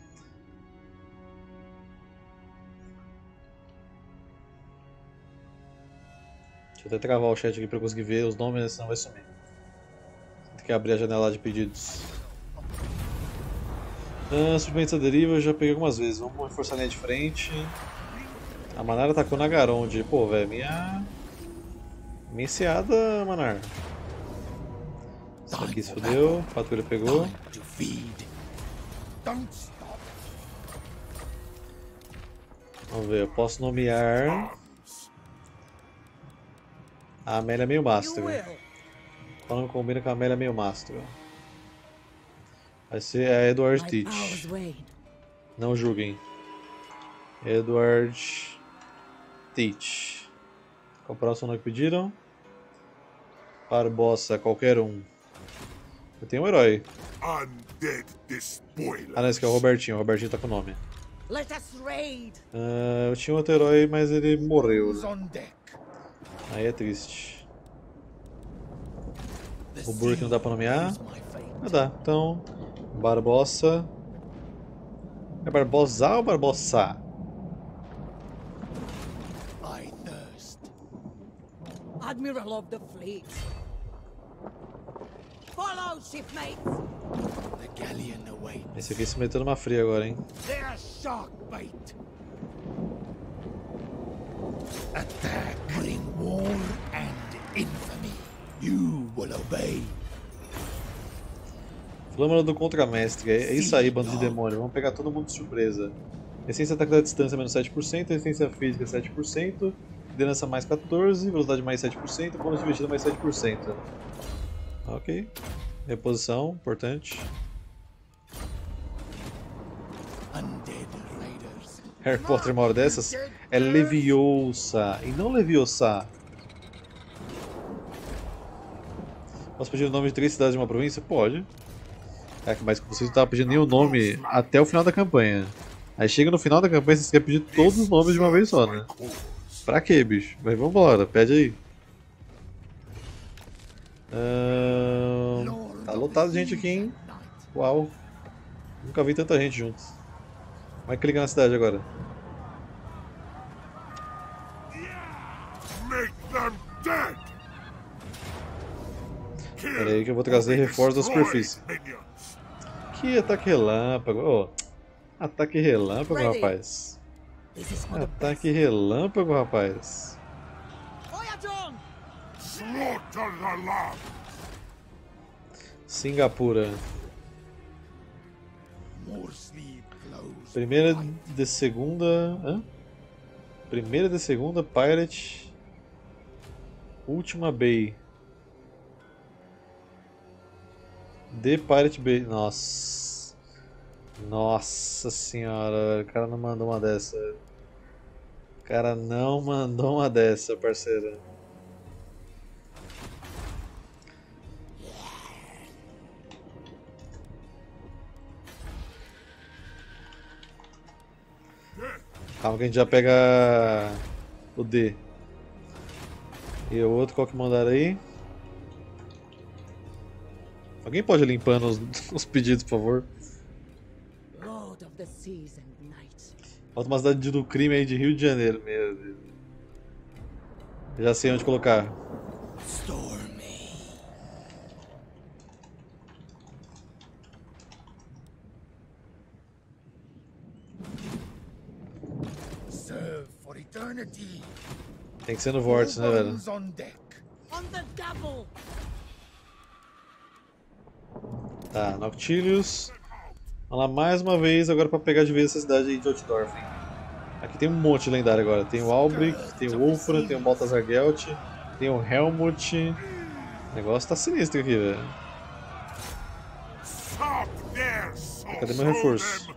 Deixa eu até travar o chat aqui pra eu conseguir ver os nomes, senão vai sumir. Tem que abrir a janela de pedidos. Ah, suprimentos à deriva eu já peguei algumas vezes. Vamos reforçar a linha de frente. A Manara atacou na Garonde. Pô, velho, minha. Minha enseada, Manar. Isso aqui se fodeu. Patrulha pegou. Vamos ver, eu posso nomear. A Amélia meio mastro. Qual nome combina com a Amélia meio mastro? Vai ser a Edward Teach. Não julguem. Edward Teach. Qual o próximo nome que pediram? Barbosa, qualquer um. Eu tenho um herói. Ah não, esse aqui é o Robertinho. O Robertinho tá com o nome. Uh, eu tinha outro herói, mas ele morreu. Né? Aí é triste. O Burke não dá pra nomear? Ah, dá. Então, Barbosa. É Barbosa ou Barbosa? Admiral of the fleet. Follow, shipmates. The galleon awaits. Esse aqui se meteu numa fria agora, hein? They're shark bait. Attack. Bring war and infamy. You will obey. Flâmula do Contramestre. É isso aí, bando de demônio. Vamos pegar todo mundo de surpresa. Resistência ataque da distância menos sete por cento, resistência física sete por cento, liderança mais quatorze por cento, velocidade mais sete por cento, bônus de investida mais sete por cento. Ok. Reposição, importante. Harry Potter, uma hora dessas, é Leviosa e não Leviosa. Posso pedir o nome de três cidades de uma província? Pode. É, mas vocês não estavam pedindo nenhum nome até o final da campanha. Aí chega no final da campanha e vocês querem pedir todos os nomes de uma vez só, né? Pra quê, bicho? Mas vambora, pede aí. Uh, tá lotado de gente aqui, hein? Uau. Nunca vi tanta gente junto. Como é que clica na cidade agora? Pera aí que eu vou trazer reforço da superfície. Que ataque relâmpago. Oh, ataque relâmpago, rapaz. Ataque relâmpago, rapaz. Singapura. Primeira de segunda. Hã? Primeira de segunda, Pirate. Última Bay. The Pirate Bay. Nossa. Nossa senhora, o cara não mandou uma dessa. O cara não mandou uma dessa, parceiro. Calma que a gente já pega o D. E o outro, qual que mandaram aí? Alguém pode ir limpando os, os pedidos, por favor? Lord of the seas and night. Falta uma cidade do crime aí de Rio de Janeiro, meu Deus. Já sei onde colocar. Stormy. Serve for eternity. Tem que ser no vórtice, né, velho? Bones on deck. On the double! Tá, Noctilius. Vamos lá mais uma vez agora pra pegar de vez essa cidade aí de Altdorf. Aqui tem um monte de lendário agora. Tem o Albric, tem o Wolfram, tem o Balthazar Gelt, tem o Helmut. O negócio tá sinistro aqui, velho. Cadê meu reforço?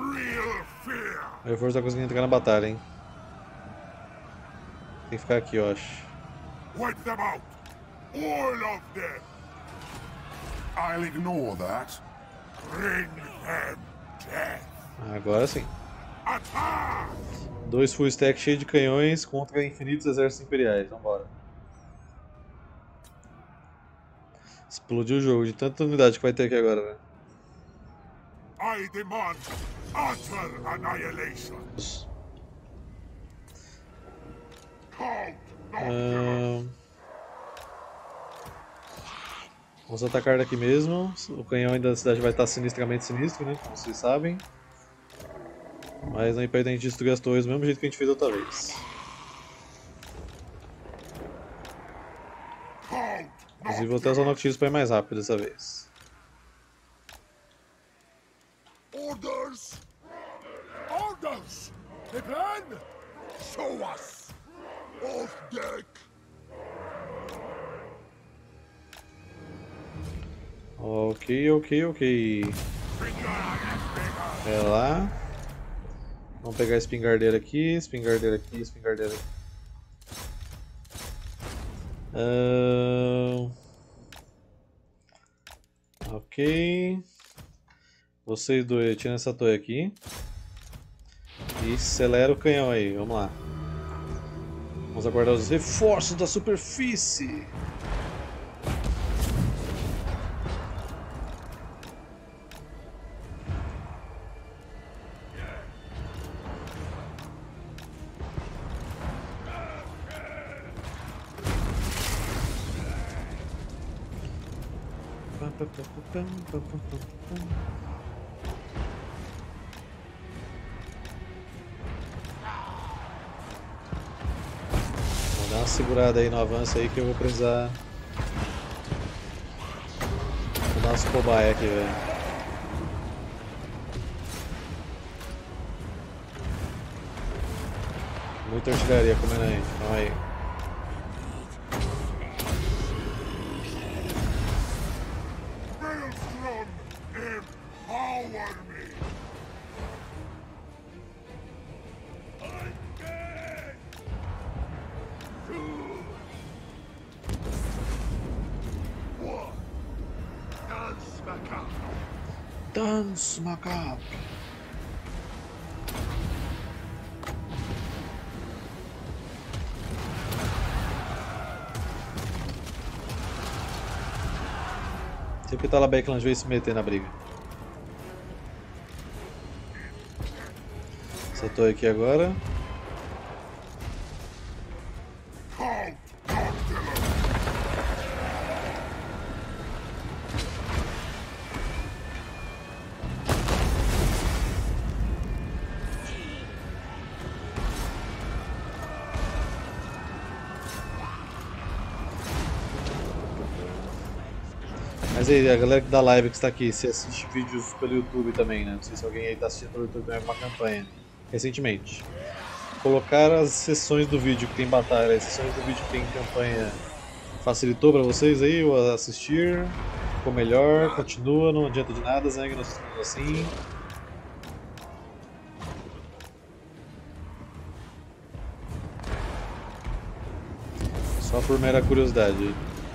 O reforço tá conseguindo entrar na batalha, hein? Tem que ficar aqui, eu acho. Wipe them out. All of them. I'll ignore that. Bring them death. Agora sim. Attack! Dois full stack cheios de canhões contra infinitos exércitos imperiais. Vambora. Explodiu o jogo de tanta unidade que vai ter aqui agora, velho. I demand utter annihilation. Count Ahn, Vamos atacar daqui mesmo. O canhão ainda da cidade vai estar sinistramente sinistro, né? Como vocês sabem. Mas não impede a gente destruir as torres do mesmo jeito que a gente fez outra vez. Inclusive vou até usar o Noctilus para ir mais rápido dessa vez. Orders! Orders! The plan? Show us! Off deck! Ok, ok, ok. É lá. Vamos pegar a espingardeira aqui, espingardeira aqui, espingardeira aqui. Uh... Ok. Vocês dois, tira essa torre aqui. E acelera o canhão aí, vamos lá. Vamos aguardar os reforços da superfície. Vou dar uma segurada aí no avanço aí que eu vou precisar. Vou dar umas cobaia aqui, velho. Muita artilharia comendo aí, calma aí. Maelstrom, empower me! I'm dead! Two! One! Dance macabre! Dance macabre. Sempre tá lá Backlands veio se meter na briga. Essa torre aqui agora. Count! Mas aí, a galera que da live que está aqui, se assiste vídeos pelo YouTube também, né? Não sei se alguém aí está assistindo pelo YouTube também uma campanha recentemente. Colocar as sessões do vídeo que tem batalha, as sessões do vídeo que tem campanha, facilitou para vocês aí o assistir? Ficou melhor? Continua? Não adianta de nada, Zang, nós estamos assim. Só por mera curiosidade.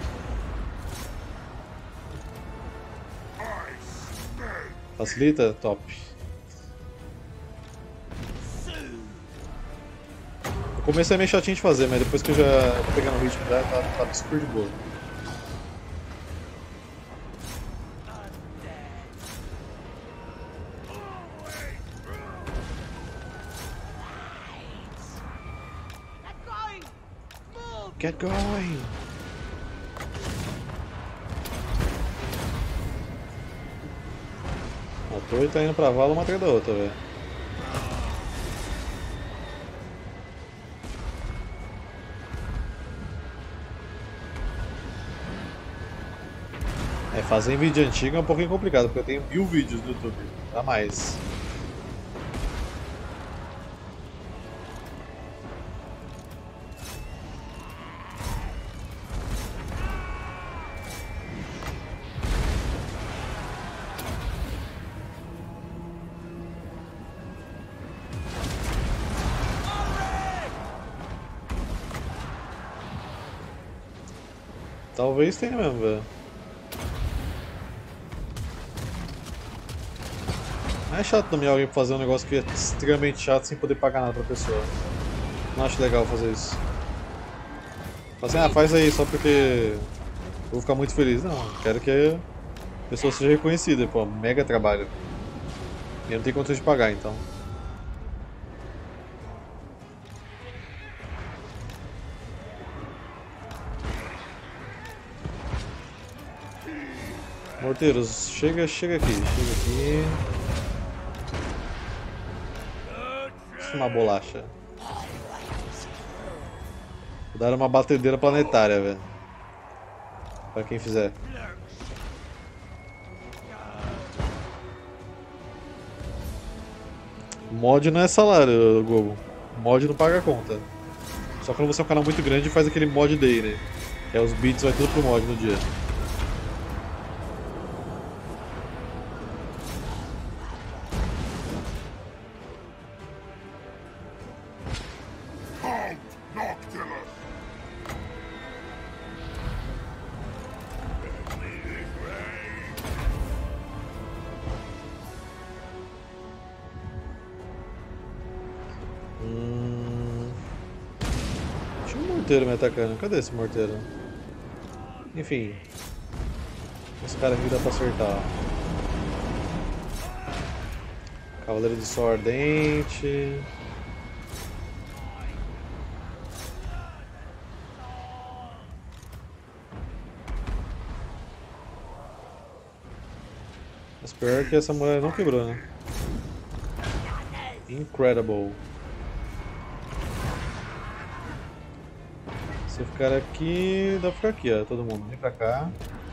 Facilita? Top. No começo é meio chatinho de fazer, mas depois que eu já tô pegando o ritmo dela, tá, tá super de boa. Get going! A torre tá indo pra vala uma atrás da outra, velho. É, fazer em vídeo antigo é um pouquinho complicado, porque eu tenho mil vídeos no YouTube, a mais. Talvez tenha mesmo, velho. É chato também alguém fazer um negócio que é extremamente chato sem poder pagar nada pra pessoa. Não acho legal fazer isso. Fala assim, ah, faz aí só porque eu vou ficar muito feliz. Não, quero que a pessoa seja reconhecida, pô, mega trabalho. E eu não tenho condições de pagar, então. Morteiros, chega, chega aqui, chega aqui. Isso é uma bolacha. Vou dar uma batedeira planetária, velho. Pra quem fizer. Mod não é salário, Gogo. Mod não paga conta. Só quando você é um canal muito grande faz aquele mod day, né? Que é os bits, vai tudo pro mod no dia. Hum... Tinha um morteiro me atacando. Cadê esse morteiro? Enfim. Esse cara aqui dá pra acertar. Cavaleiro de Sol Ardente. Mas pior que essa mulher não quebrou, né? Incredible. Se eu ficar aqui, dá pra ficar aqui, ó. Todo mundo vem pra cá.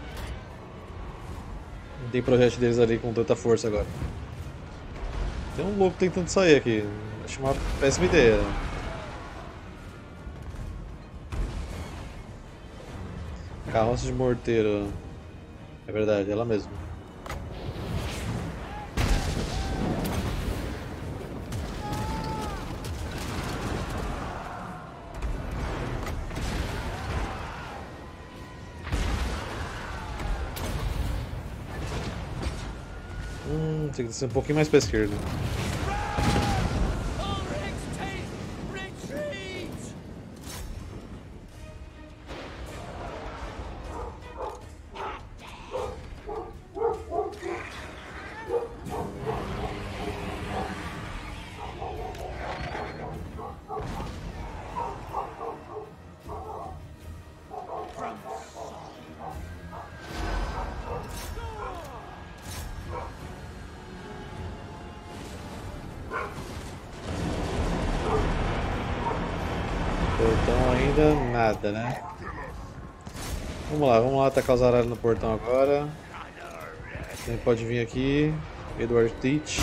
Não tem projeto deles ali com tanta força agora. Tem um louco tentando sair aqui. Acho uma péssima ideia. Carroça de morteiro. É verdade, ela mesma. Hum, tem que ser um pouquinho mais pra esquerda. Portão ainda nada, né? Vamos lá, vamos lá atacar os aralhos no portão agora. Quem pode vir aqui? Edward Teach.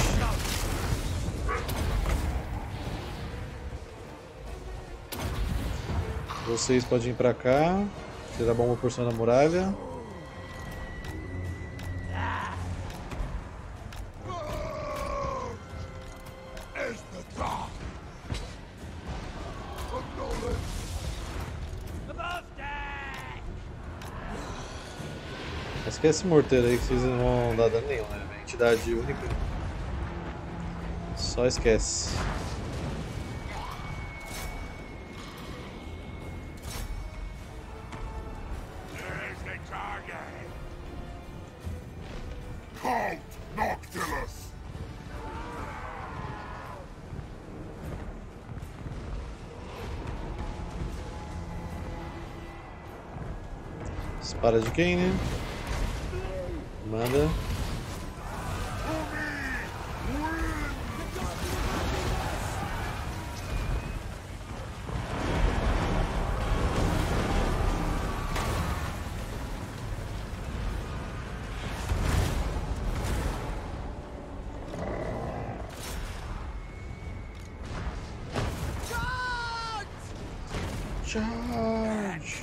Vocês podem vir pra cá. Tirar a bomba por cima da muralha. Esquece esse morteiro aí que vocês não vão dar dano nenhum, né? É entidade única. Só esquece. Espada de Kane. Manda. Charge!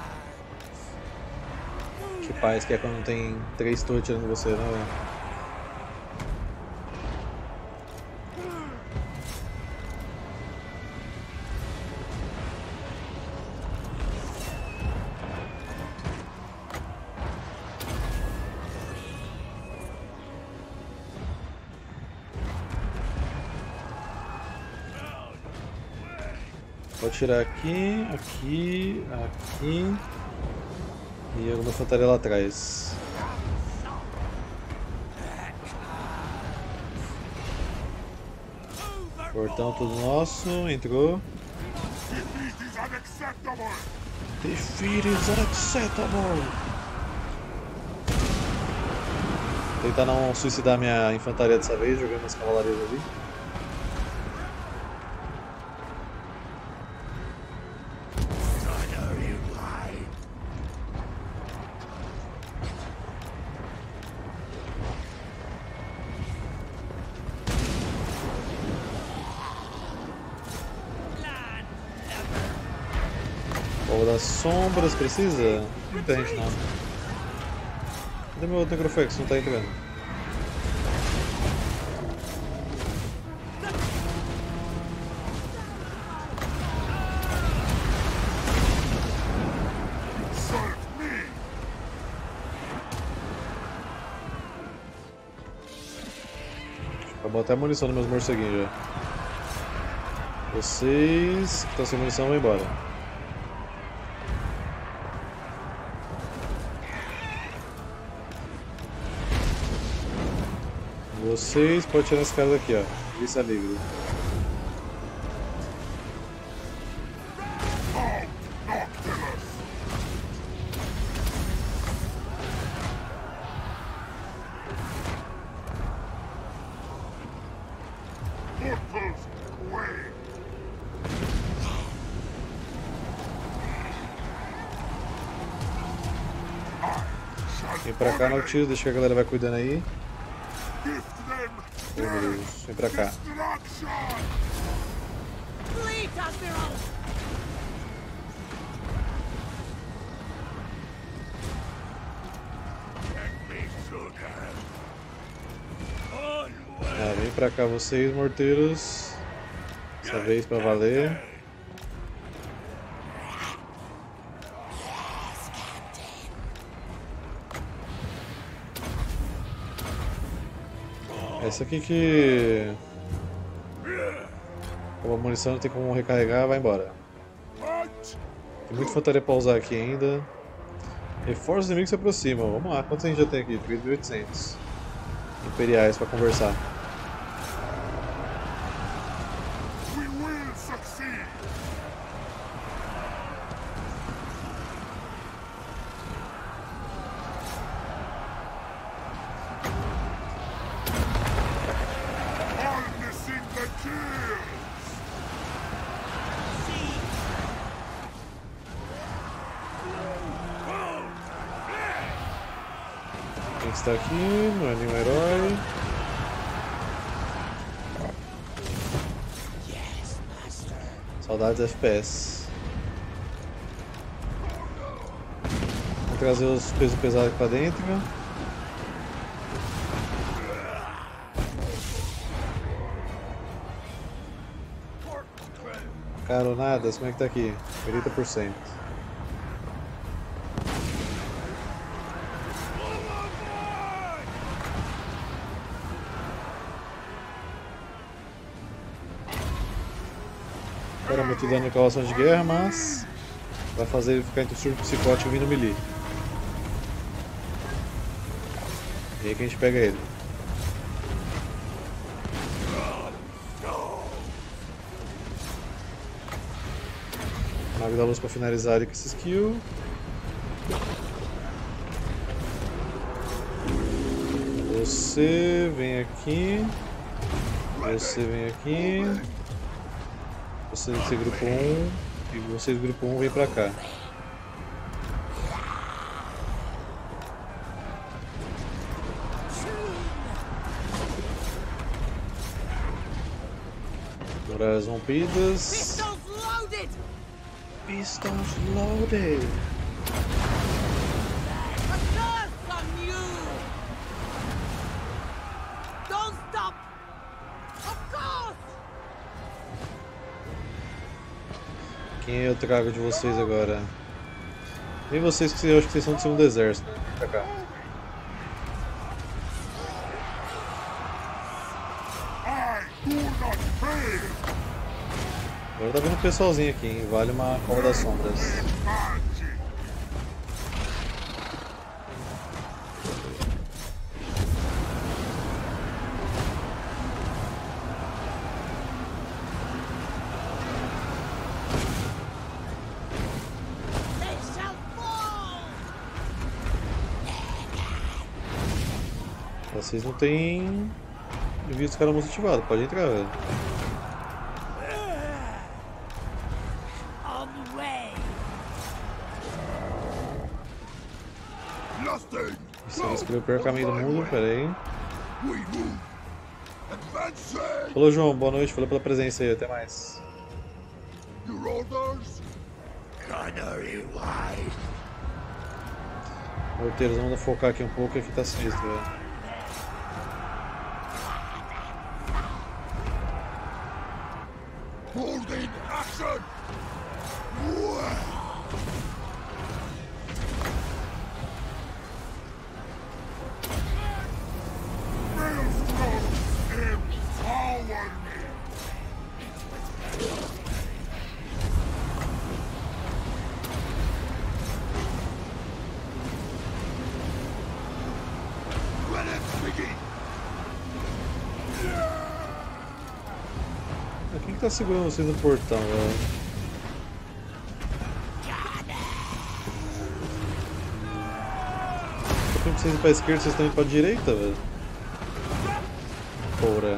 Que paz que é quando tem três torres tirando você, né, velho? Vou tirar aqui, aqui, aqui e alguma infantaria lá atrás. Portão tudo nosso, entrou. Defeat is unacceptable. Vou tentar não suicidar minha infantaria dessa vez, jogando minhas cavalarias ali. Povo das sombras precisa? Muita gente não. Cadê meu Necrofex? Não tá entrando. Acabou até a munição dos meus morceguinhos já. Vocês que estão sem munição vão embora. Vocês podem tirar esse cara daqui, ó. Vista livre. Vem pra cá, Nautilus, deixa que a galera vai cuidando aí. Oh, meu Deus, vem pra cá. Ah, vem pra cá vocês, morteiros. Dessa vez pra valer. Essa aqui que... Como a munição não tem como recarregar, vai embora. Tem muita infantaria pra usar aqui ainda. Reforços inimigos se aproximam. Vamos lá, quantos a gente já tem aqui? três mil e oitocentos imperiais pra conversar. Quem está aqui? Não é nenhum herói. Saudades F P S. Vou trazer os pesos pesados aqui pra dentro. Caronadas, como é que tá aqui? oitenta por cento. Agora muito dano em calação de guerra, mas vai fazer ele ficar entre o surto psicótico e vindo melee. E aí que a gente pega ele. Mago da Luz para finalizar ele com esse skill. Você vem aqui. Você vem aqui. Você, você grupo um. E vocês grupo um vem pra cá. As rompidas. Pistols loaded! Pistols loaded. A curse on you! Don't stop! Of course! Quem eu trago de vocês agora? Nem vocês que eu acho que vocês são do segundo exército, né? Vem pra cá. Agora tá vendo um pessoalzinho aqui, hein? Vale uma cova das sombras. They shall fall! Vocês não têm visto os caras muito ativados, pode entrar, velho. On the way! Nothing. Você escolheu o pior caminho do mundo, pera aí. We move. Advancing. Falou, João, boa noite, falou pela presença aí, até mais. Your orders. Gunnery wise. Morteiros, vamos focar aqui um pouco, aqui tá sinistro, velho. Holding action. Maelstrom. Empower me. Let it begin. Quem que tá segurando vocês no portão, velho? Eu tenho que vocês ir pra esquerda, vocês estão indo pra direita, velho? Porra.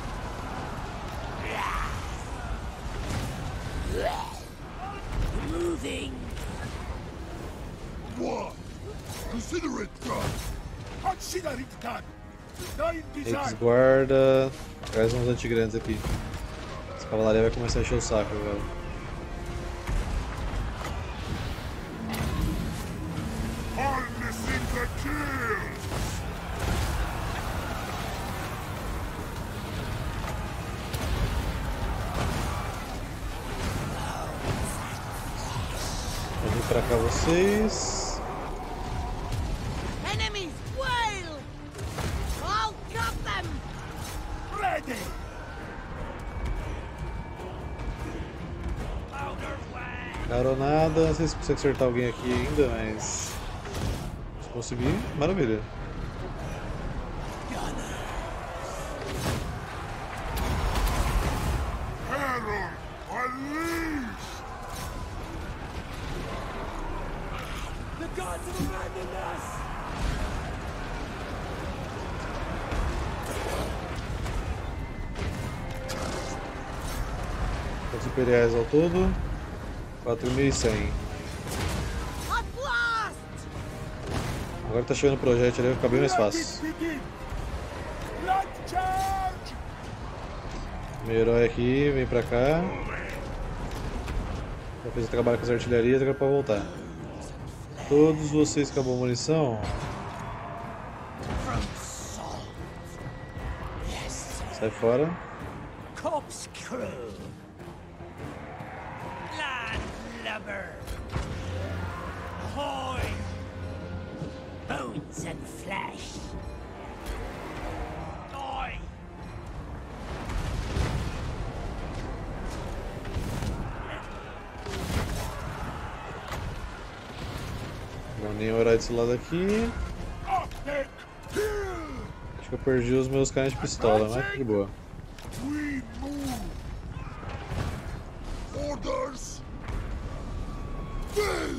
Moving! One. Consider it done. Consider it done. Nine Ex design. guarda. Traz uns antigrandes aqui. Essa cavalaria vai começar a encher o saco, velho. Harnessing the kills. Vou vir pra cá vocês. Enemies wail! I'll cut them! Ready. Caronada, não sei se consigo acertar alguém aqui ainda, mas. Se conseguir, maravilha. Herald unleashed. The gods have abandoned us! Quantos imperiais ao todo? quatro mil e cem. A blast! Agora tá chegando o projétil ali, vai ficar bem mais fácil. Begin. Light charge. Meu herói aqui, vem pra cá. Já fez o trabalho com as artilharias, agora pra voltar. Todos vocês que acabou a munição. Sai fora. Corpse crew! Landlubber! Ahoy! Bones and flesh! Oi! Não, nem herói desse lado aqui. Optic. Kill. Acho que eu perdi os meus caras de pistola, mas de boa. We move. Orders. Fill.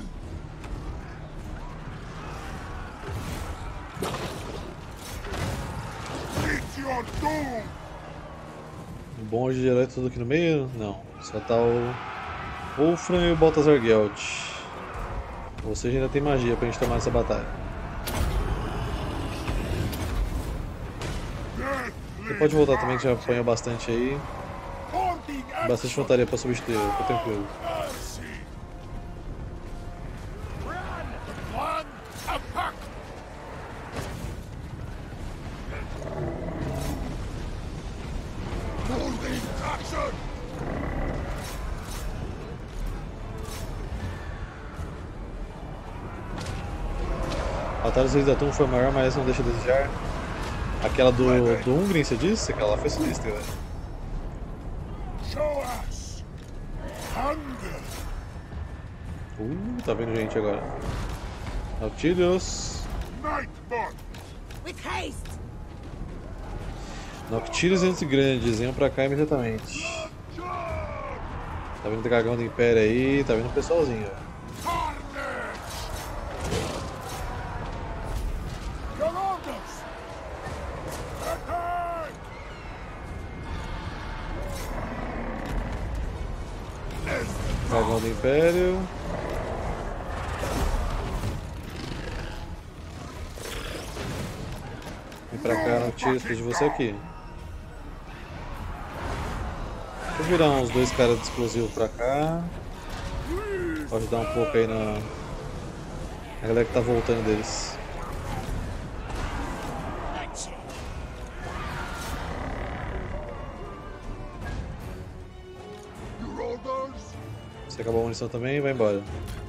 bonde de herói tudo aqui no meio? Não. Só tá o Wolfram e o Balthazar Gelt. Ou seja, ainda tem magia pra gente tomar essa batalha. Você pode voltar também, que já apanhou bastante aí. Bastante infantaria pra substituir, fica tranquilo. A batalha dos Reis da Tum foi maior, mas não deixa a desejar. Aquela do, do Ungrim, você disse? Aquela lá foi sinistra, velho. Uh, tá vendo gente agora. Nautilus. With haste. Noctilus e grandes, venham pra cá imediatamente. Tá vindo o dragão do Império aí, tá vindo o pessoalzinho, ó. Dragão do Império. Vem pra cá, Nautilus, preciso de você aqui. Deixa eu virar uns dois caras de explosivo pra cá. Pode ajudar um pouco aí na, na galera que tá voltando deles. Você acabou a munição também, vai embora.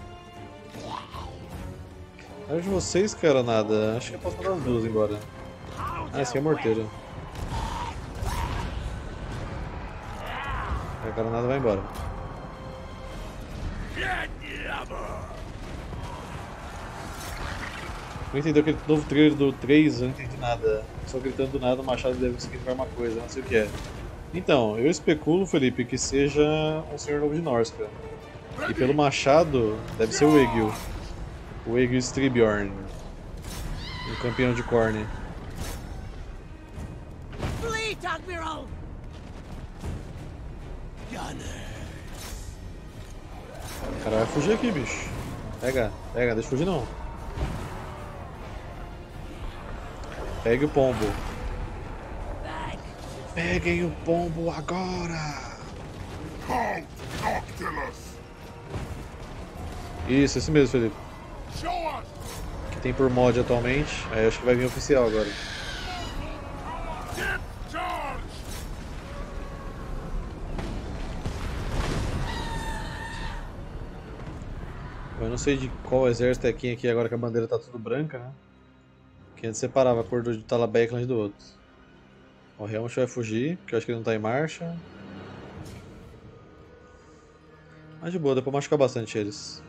Acho de vocês, cara, nada. Acho que eu posso mandar as duas embora. Ah, esse aqui é morteiro. A cara nada vai embora. Não entendi aquele novo trailer do três, eu não entendi nada. Só gritando do nada, o machado deve significar uma coisa, não sei o que é. Então, eu especulo, Felipe, que seja um Senhor Novo de Norsca. E pelo machado, deve ser o Egil. O Egil Styrbjorn. Um campeão de Khorne. Fleet, Admiral! O cara vai fugir aqui, bicho. Pega, pega, deixa fugir não. Pegue o pombo. Peguem o pombo agora! Isso, esse mesmo, Felipe. Que tem por mod atualmente. Aí acho que vai vir oficial agora. Eu não sei de qual exército é quem aqui agora que a bandeira tá tudo branca, né? Que antes separava a cor do Talabecland do outro. O Helmut vai fugir, porque eu acho que ele não tá em marcha. Mas de boa, deu pra machucar bastante eles.